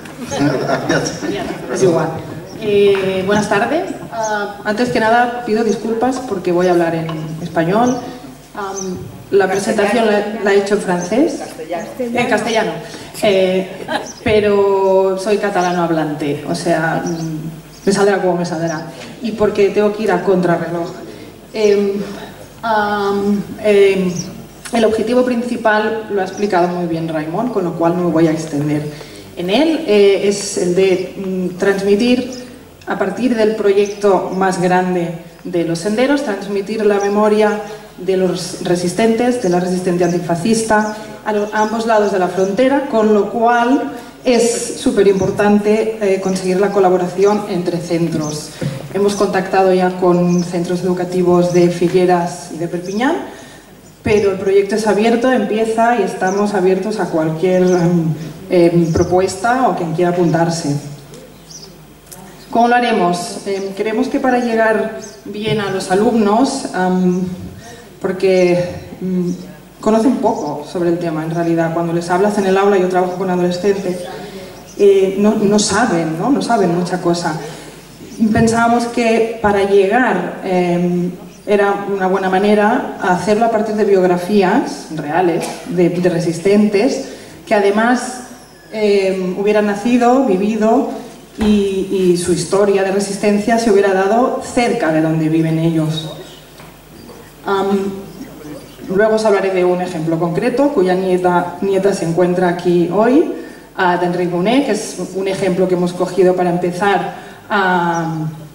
Speaker 2: Es igual. Eh, buenas tardes. Uh, antes que nada pido disculpas porque voy a hablar en español. Um, la presentación la, la he hecho en francés, castellano. en castellano, eh, pero soy catalano hablante, o sea, me saldrá como me saldrá, y porque tengo que ir a contrarreloj. Eh, um, eh, el objetivo principal lo ha explicado muy bien Raimon, con lo cual no me voy a extender en él, eh, es el de mm, transmitir a partir del proyecto más grande de los senderos, transmitir la memoria de los resistentes, de la resistencia antifascista, a, lo, a ambos lados de la frontera, con lo cual es súper importante eh, conseguir la colaboración entre centros. Hemos contactado ya con centros educativos de Figueras y de Perpiñán, pero el proyecto es abierto, empieza y estamos abiertos a cualquier eh, propuesta o quien quiera apuntarse. ¿Cómo lo haremos? Eh, queremos que para llegar bien a los alumnos, um, porque um, conocen poco sobre el tema en realidad, cuando les hablas en el aula, yo trabajo con adolescentes, eh, no, no saben, ¿no? no saben mucha cosa. Pensábamos que para llegar eh, era una buena manera hacerlo a partir de biografías reales, de, de resistentes, que además eh, hubieran nacido, vivido, Y, y su historia de resistencia se hubiera dado cerca de donde viven ellos. Um, luego os hablaré de un ejemplo concreto, cuya nieta, nieta se encuentra aquí hoy, uh, d'Enric Bonet, que es un ejemplo que hemos cogido para empezar a,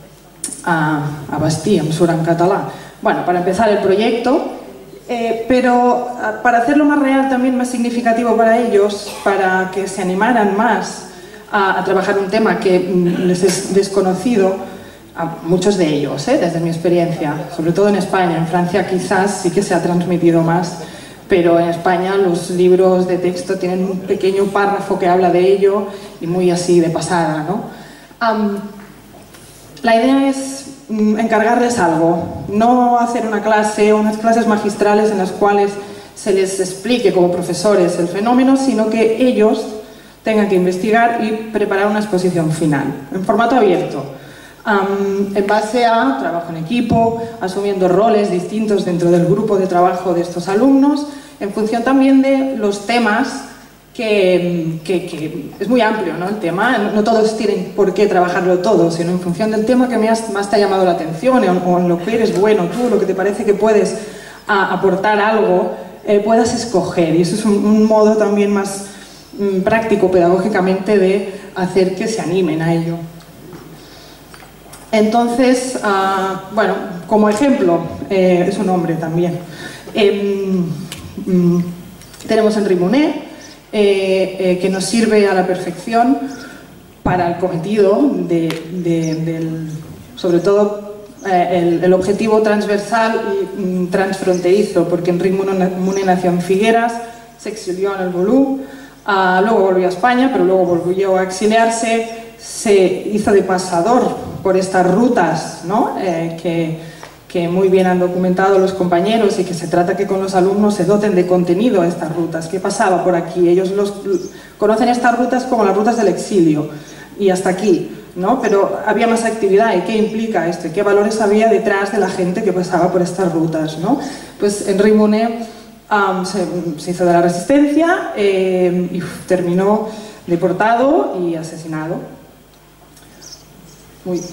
Speaker 2: a, a bastir, en sur en català. Bueno, para empezar el proyecto, eh, pero uh, para hacerlo más real, también más significativo para ellos, para que se animaran más A, a trabajar un tema que les es desconocido, a muchos de ellos, ¿eh? Desde mi experiencia, sobre todo en España. En Francia quizás sí que se ha transmitido más, pero en España los libros de texto tienen un pequeño párrafo que habla de ello y muy así de pasada, ¿no? Um, la idea es mm, encargarles algo, no hacer una clase o unas clases magistrales en las cuales se les explique como profesores el fenómeno, sino que ellos tengan que investigar y preparar una exposición final, en formato abierto, um, en base a trabajo en equipo, asumiendo roles distintos dentro del grupo de trabajo de estos alumnos, en función también de los temas, que, que, que es muy amplio, ¿no? El tema, no, no todos tienen por qué trabajarlo todo, sino en función del tema que más, más te ha llamado la atención, o, o en lo que eres bueno tú, lo que te parece que puedes a, aportar algo, eh, puedas escoger, y eso es un, un modo también más práctico pedagógicamente de hacer que se animen a ello. Entonces, uh, bueno, como ejemplo, eh, es un hombre también, eh, mm, tenemos Henri Monet, eh, eh, que nos sirve a la perfección para el cometido de, de, del, sobre todo eh, el, el objetivo transversal y mm, transfronterizo, porque Henri Monet nació en Figueras, se exilió en el Volú. Uh, luego volvió a España, pero luego volvió a exiliarse, se hizo de pasador por estas rutas, ¿no? eh, que, que muy bien han documentado los compañeros, y que se trata que con los alumnos se doten de contenido a estas rutas. ¿Qué pasaba por aquí? Ellos los, conocen estas rutas como las rutas del exilio, y hasta aquí, ¿no? Pero había más actividad. ¿Y qué implica esto? ¿Qué valores había detrás de la gente que pasaba por estas rutas, ¿no? Pues Henri Monet Um, se, se hizo de la resistencia eh, y terminó deportado y asesinado. Uy.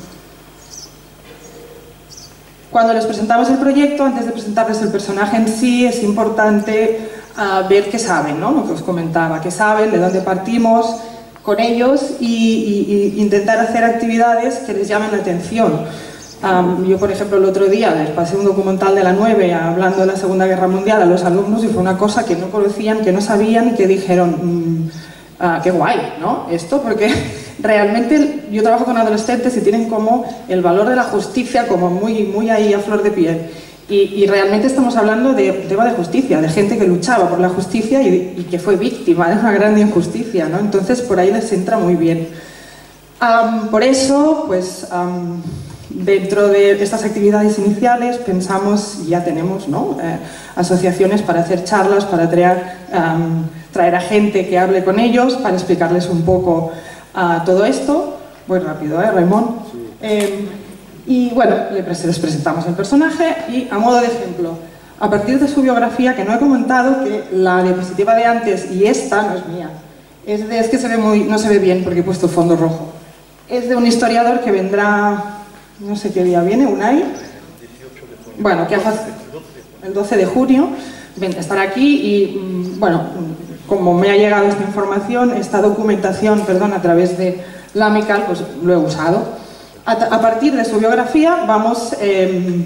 Speaker 2: Cuando les presentamos el proyecto, antes de presentarles el personaje en sí, es importante uh, ver qué saben, ¿no? Lo que os comentaba, qué saben, de dónde partimos con ellos, y, y, y intentar hacer actividades que les llamen la atención. Um, yo, por ejemplo, el otro día les pasé un documental de la nueve hablando de la Segunda Guerra Mundial a los alumnos, y fue una cosa que no conocían, que no sabían, y que dijeron, mmm, uh, qué guay, ¿no? Esto, porque realmente yo trabajo con adolescentes y tienen como el valor de la justicia como muy, muy ahí a flor de piel. Y, y realmente estamos hablando de tema de justicia, de gente que luchaba por la justicia y, y que fue víctima de una gran injusticia, ¿no? Entonces por ahí les entra muy bien. Um, por eso, pues... Um, dentro de estas actividades iniciales pensamos, ya tenemos, ¿no? eh, asociaciones para hacer charlas, para traer, um, traer a gente que hable con ellos, para explicarles un poco uh, todo esto. Voy rápido, ¿eh, Raimón? Sí. Eh, y bueno, les presentamos el personaje, y a modo de ejemplo, a partir de su biografía, que no he comentado, que la diapositiva de antes y esta no es mía, es, de, es que se ve muy, no se ve bien porque he puesto fondo rojo, es de un historiador que vendrá... no sé qué día viene, Unai, bueno, que hace el doce de junio, estará aquí, y bueno, como me ha llegado esta información, esta documentación, perdón, a través de Lamical, pues lo he usado. A, a partir de su biografía vamos eh,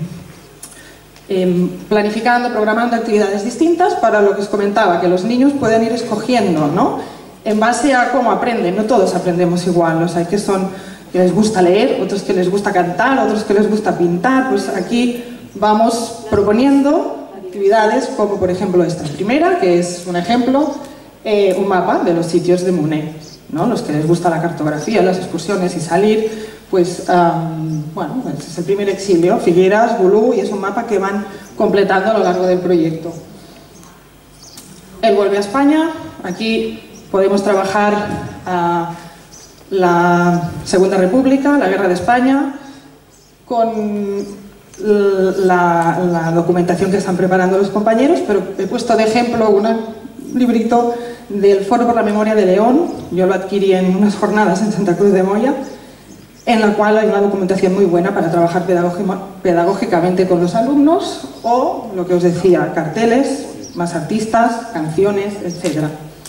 Speaker 2: eh, planificando, programando actividades distintas para lo que os comentaba, que los niños pueden ir escogiendo, ¿no? En base a cómo aprenden. No todos aprendemos igual, los hay que son... que les gusta leer, otros que les gusta cantar, otros que les gusta pintar. Pues aquí vamos proponiendo actividades como, por ejemplo, esta primera, que es un ejemplo, eh, un mapa de los sitios de Monet, ¿no? Los que les gusta la cartografía, las excursiones y salir, pues, um, bueno, este es el primer exilio, Figueras, Volú, y es un mapa que van completando a lo largo del proyecto. Él vuelve a España. Aquí podemos trabajar a uh, la Segunda República, la Guerra de España, con la, la documentación que están preparando los compañeros, pero he puesto de ejemplo un librito del Foro por la Memoria de León. Yo lo adquirí en unas jornadas en Santa Cruz de Moya, en la cual hay una documentación muy buena para trabajar pedagógicamente con los alumnos, o, lo que os decía, carteles, más artistas, canciones, etcétera.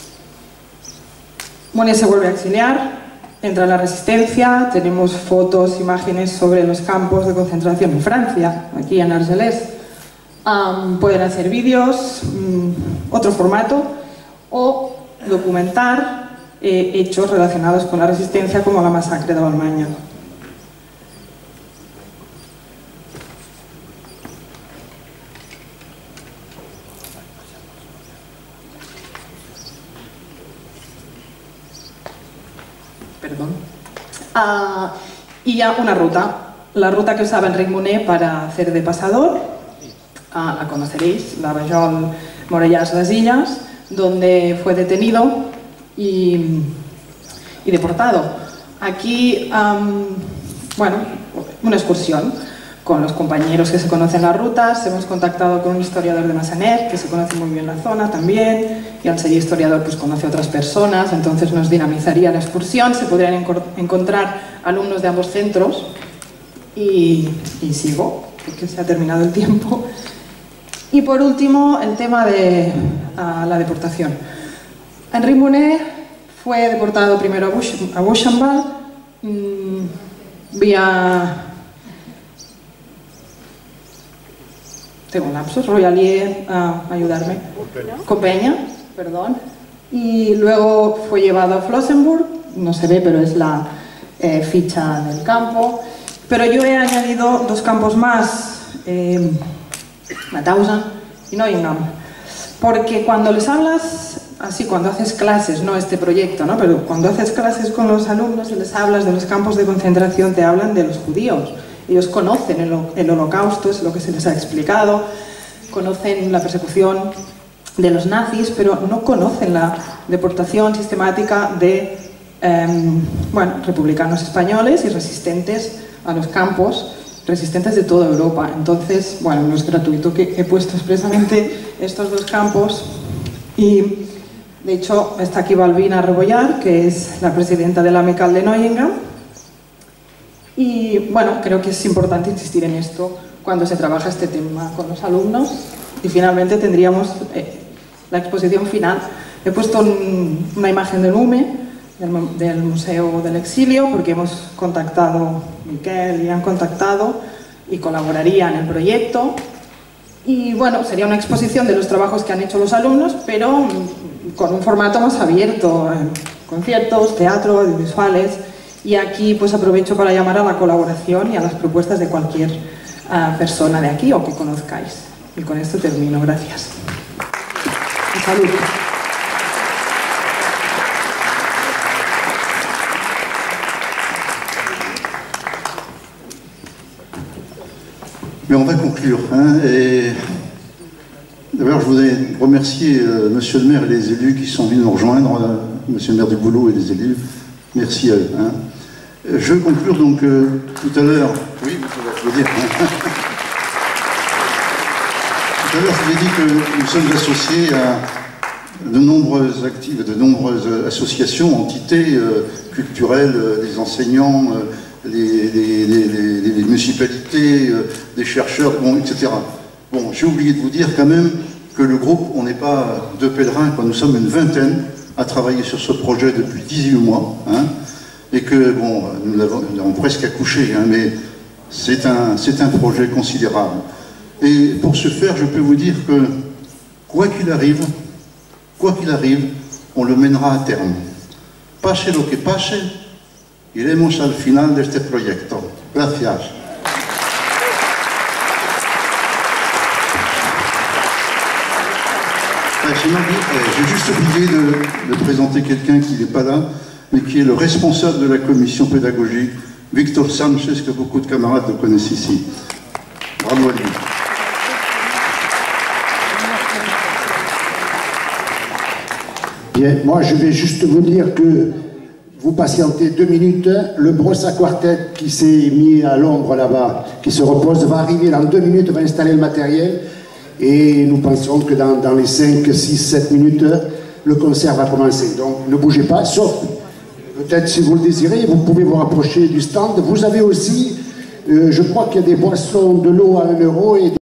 Speaker 2: Monet se vuelve a exiliar, entra en la resistencia, tenemos fotos, imágenes sobre los campos de concentración en Francia, aquí en Argelès. Um, pueden hacer vídeos, um, otro formato, o documentar eh, hechos relacionados con la resistencia, como la masacre de Balmaña. perdón. Uh, y ya una ruta, la ruta que usaba Enric Moner para hacer de pasador, uh, la conoceréis, la Vajol Morellàs Las Illas, donde fue detenido y, y deportado. Aquí, um, bueno, una excursión con los compañeros que se conocen las rutas. Hemos contactado con un historiador de Massanet que se conoce muy bien la zona también, y al ser historiador pues conoce a otras personas, entonces nos dinamizaría la excursión. Se podrían encontrar alumnos de ambos centros y, y sigo, porque se ha terminado el tiempo. Y por último, el tema de uh, la deportación. Enric Moner fue deportado primero a, Bush, a Buchenwald mmm, vía... Tengo un lapsus, Royalier, uh, ayudarme, Compeña, perdón, y luego fue llevado a Flossenburg, no se ve, pero es la eh, ficha del campo, pero yo he añadido dos campos más, eh, Mauthausen y Neuengamme, porque cuando les hablas, así cuando haces clases, no este proyecto, ¿no? Pero cuando haces clases con los alumnos y les hablas de los campos de concentración, te hablan de los judíos. Ellos conocen el, el holocausto, es lo que se les ha explicado, conocen la persecución de los nazis, pero no conocen la deportación sistemática de eh, bueno, republicanos españoles y resistentes a los campos, resistentes de toda Europa. Entonces, bueno, no es gratuito que he puesto expresamente estos dos campos, y de hecho está aquí Balbina Rebollar, que es la presidenta de la Amical de Neuengamme. Y bueno, creo que es importante insistir en esto cuando se trabaja este tema con los alumnos, y finalmente tendríamos eh, la exposición final. He puesto un, una imagen del M U M E, del, del Museo del Exilio, porque hemos contactado, Miquel y han contactado y colaboraría en el proyecto. Y bueno, sería una exposición de los trabajos que han hecho los alumnos, pero con un formato más abierto, eh, conciertos, teatro, audiovisuales. Y aquí pues aprovecho para llamar a la colaboración y a las propuestas de cualquier uh, persona de aquí o que conozcáis. Y con esto termino. Gracias. Y salud.
Speaker 6: Mais on va conclure. Hein, et d'abord, je voudrais remercier euh, Monsieur le maire et les élus qui sont venus nous rejoindre, euh, Monsieur le maire du Boulot et les élus. Merci à eux. Hein. Je veux conclure donc euh, tout à l'heure. Oui, je veux dire. Hein. Tout à l'heure, je vous ai dit que nous sommes associés à de nombreuses activités, de nombreuses associations, entités euh, culturelles, euh, des enseignants, euh, les, les, les, les, les municipalités, euh, des chercheurs, bon, et cetera. Bon, j'ai oublié de vous dire quand même que le groupe, on n'est pas deux pèlerins, quoi. Nous sommes une vingtaine à travailler sur ce projet depuis dix-huit mois, hein, et que, bon, nous l'avons, nous avons presque accouché, hein, mais c'est un, c'est un projet considérable. Et pour ce faire, je peux vous dire que, quoi qu'il arrive, quoi qu'il arrive, on le mènera à terme. Pase lo que pase, iremos al final de este proyecto. Gracias. J'ai juste oublié de, de présenter quelqu'un qui n'est pas là, mais qui est le responsable de la commission pédagogique, Victor Sanchez, que beaucoup de camarades le connaissent ici. Bravo à lui.
Speaker 3: Bien, moi je vais juste vous dire que vous patientez deux minutes, le Brossa Quartet qui s'est mis à l'ombre là-bas, qui se repose, va arriver dans deux minutes, va installer le matériel. Et nous pensons que dans, dans les cinq, six, sept minutes, le concert va commencer. Donc ne bougez pas, sauf peut-être si vous le désirez, vous pouvez vous rapprocher du stand. Vous avez aussi, euh, je crois qu'il y a des boissons, de l'eau à un euro et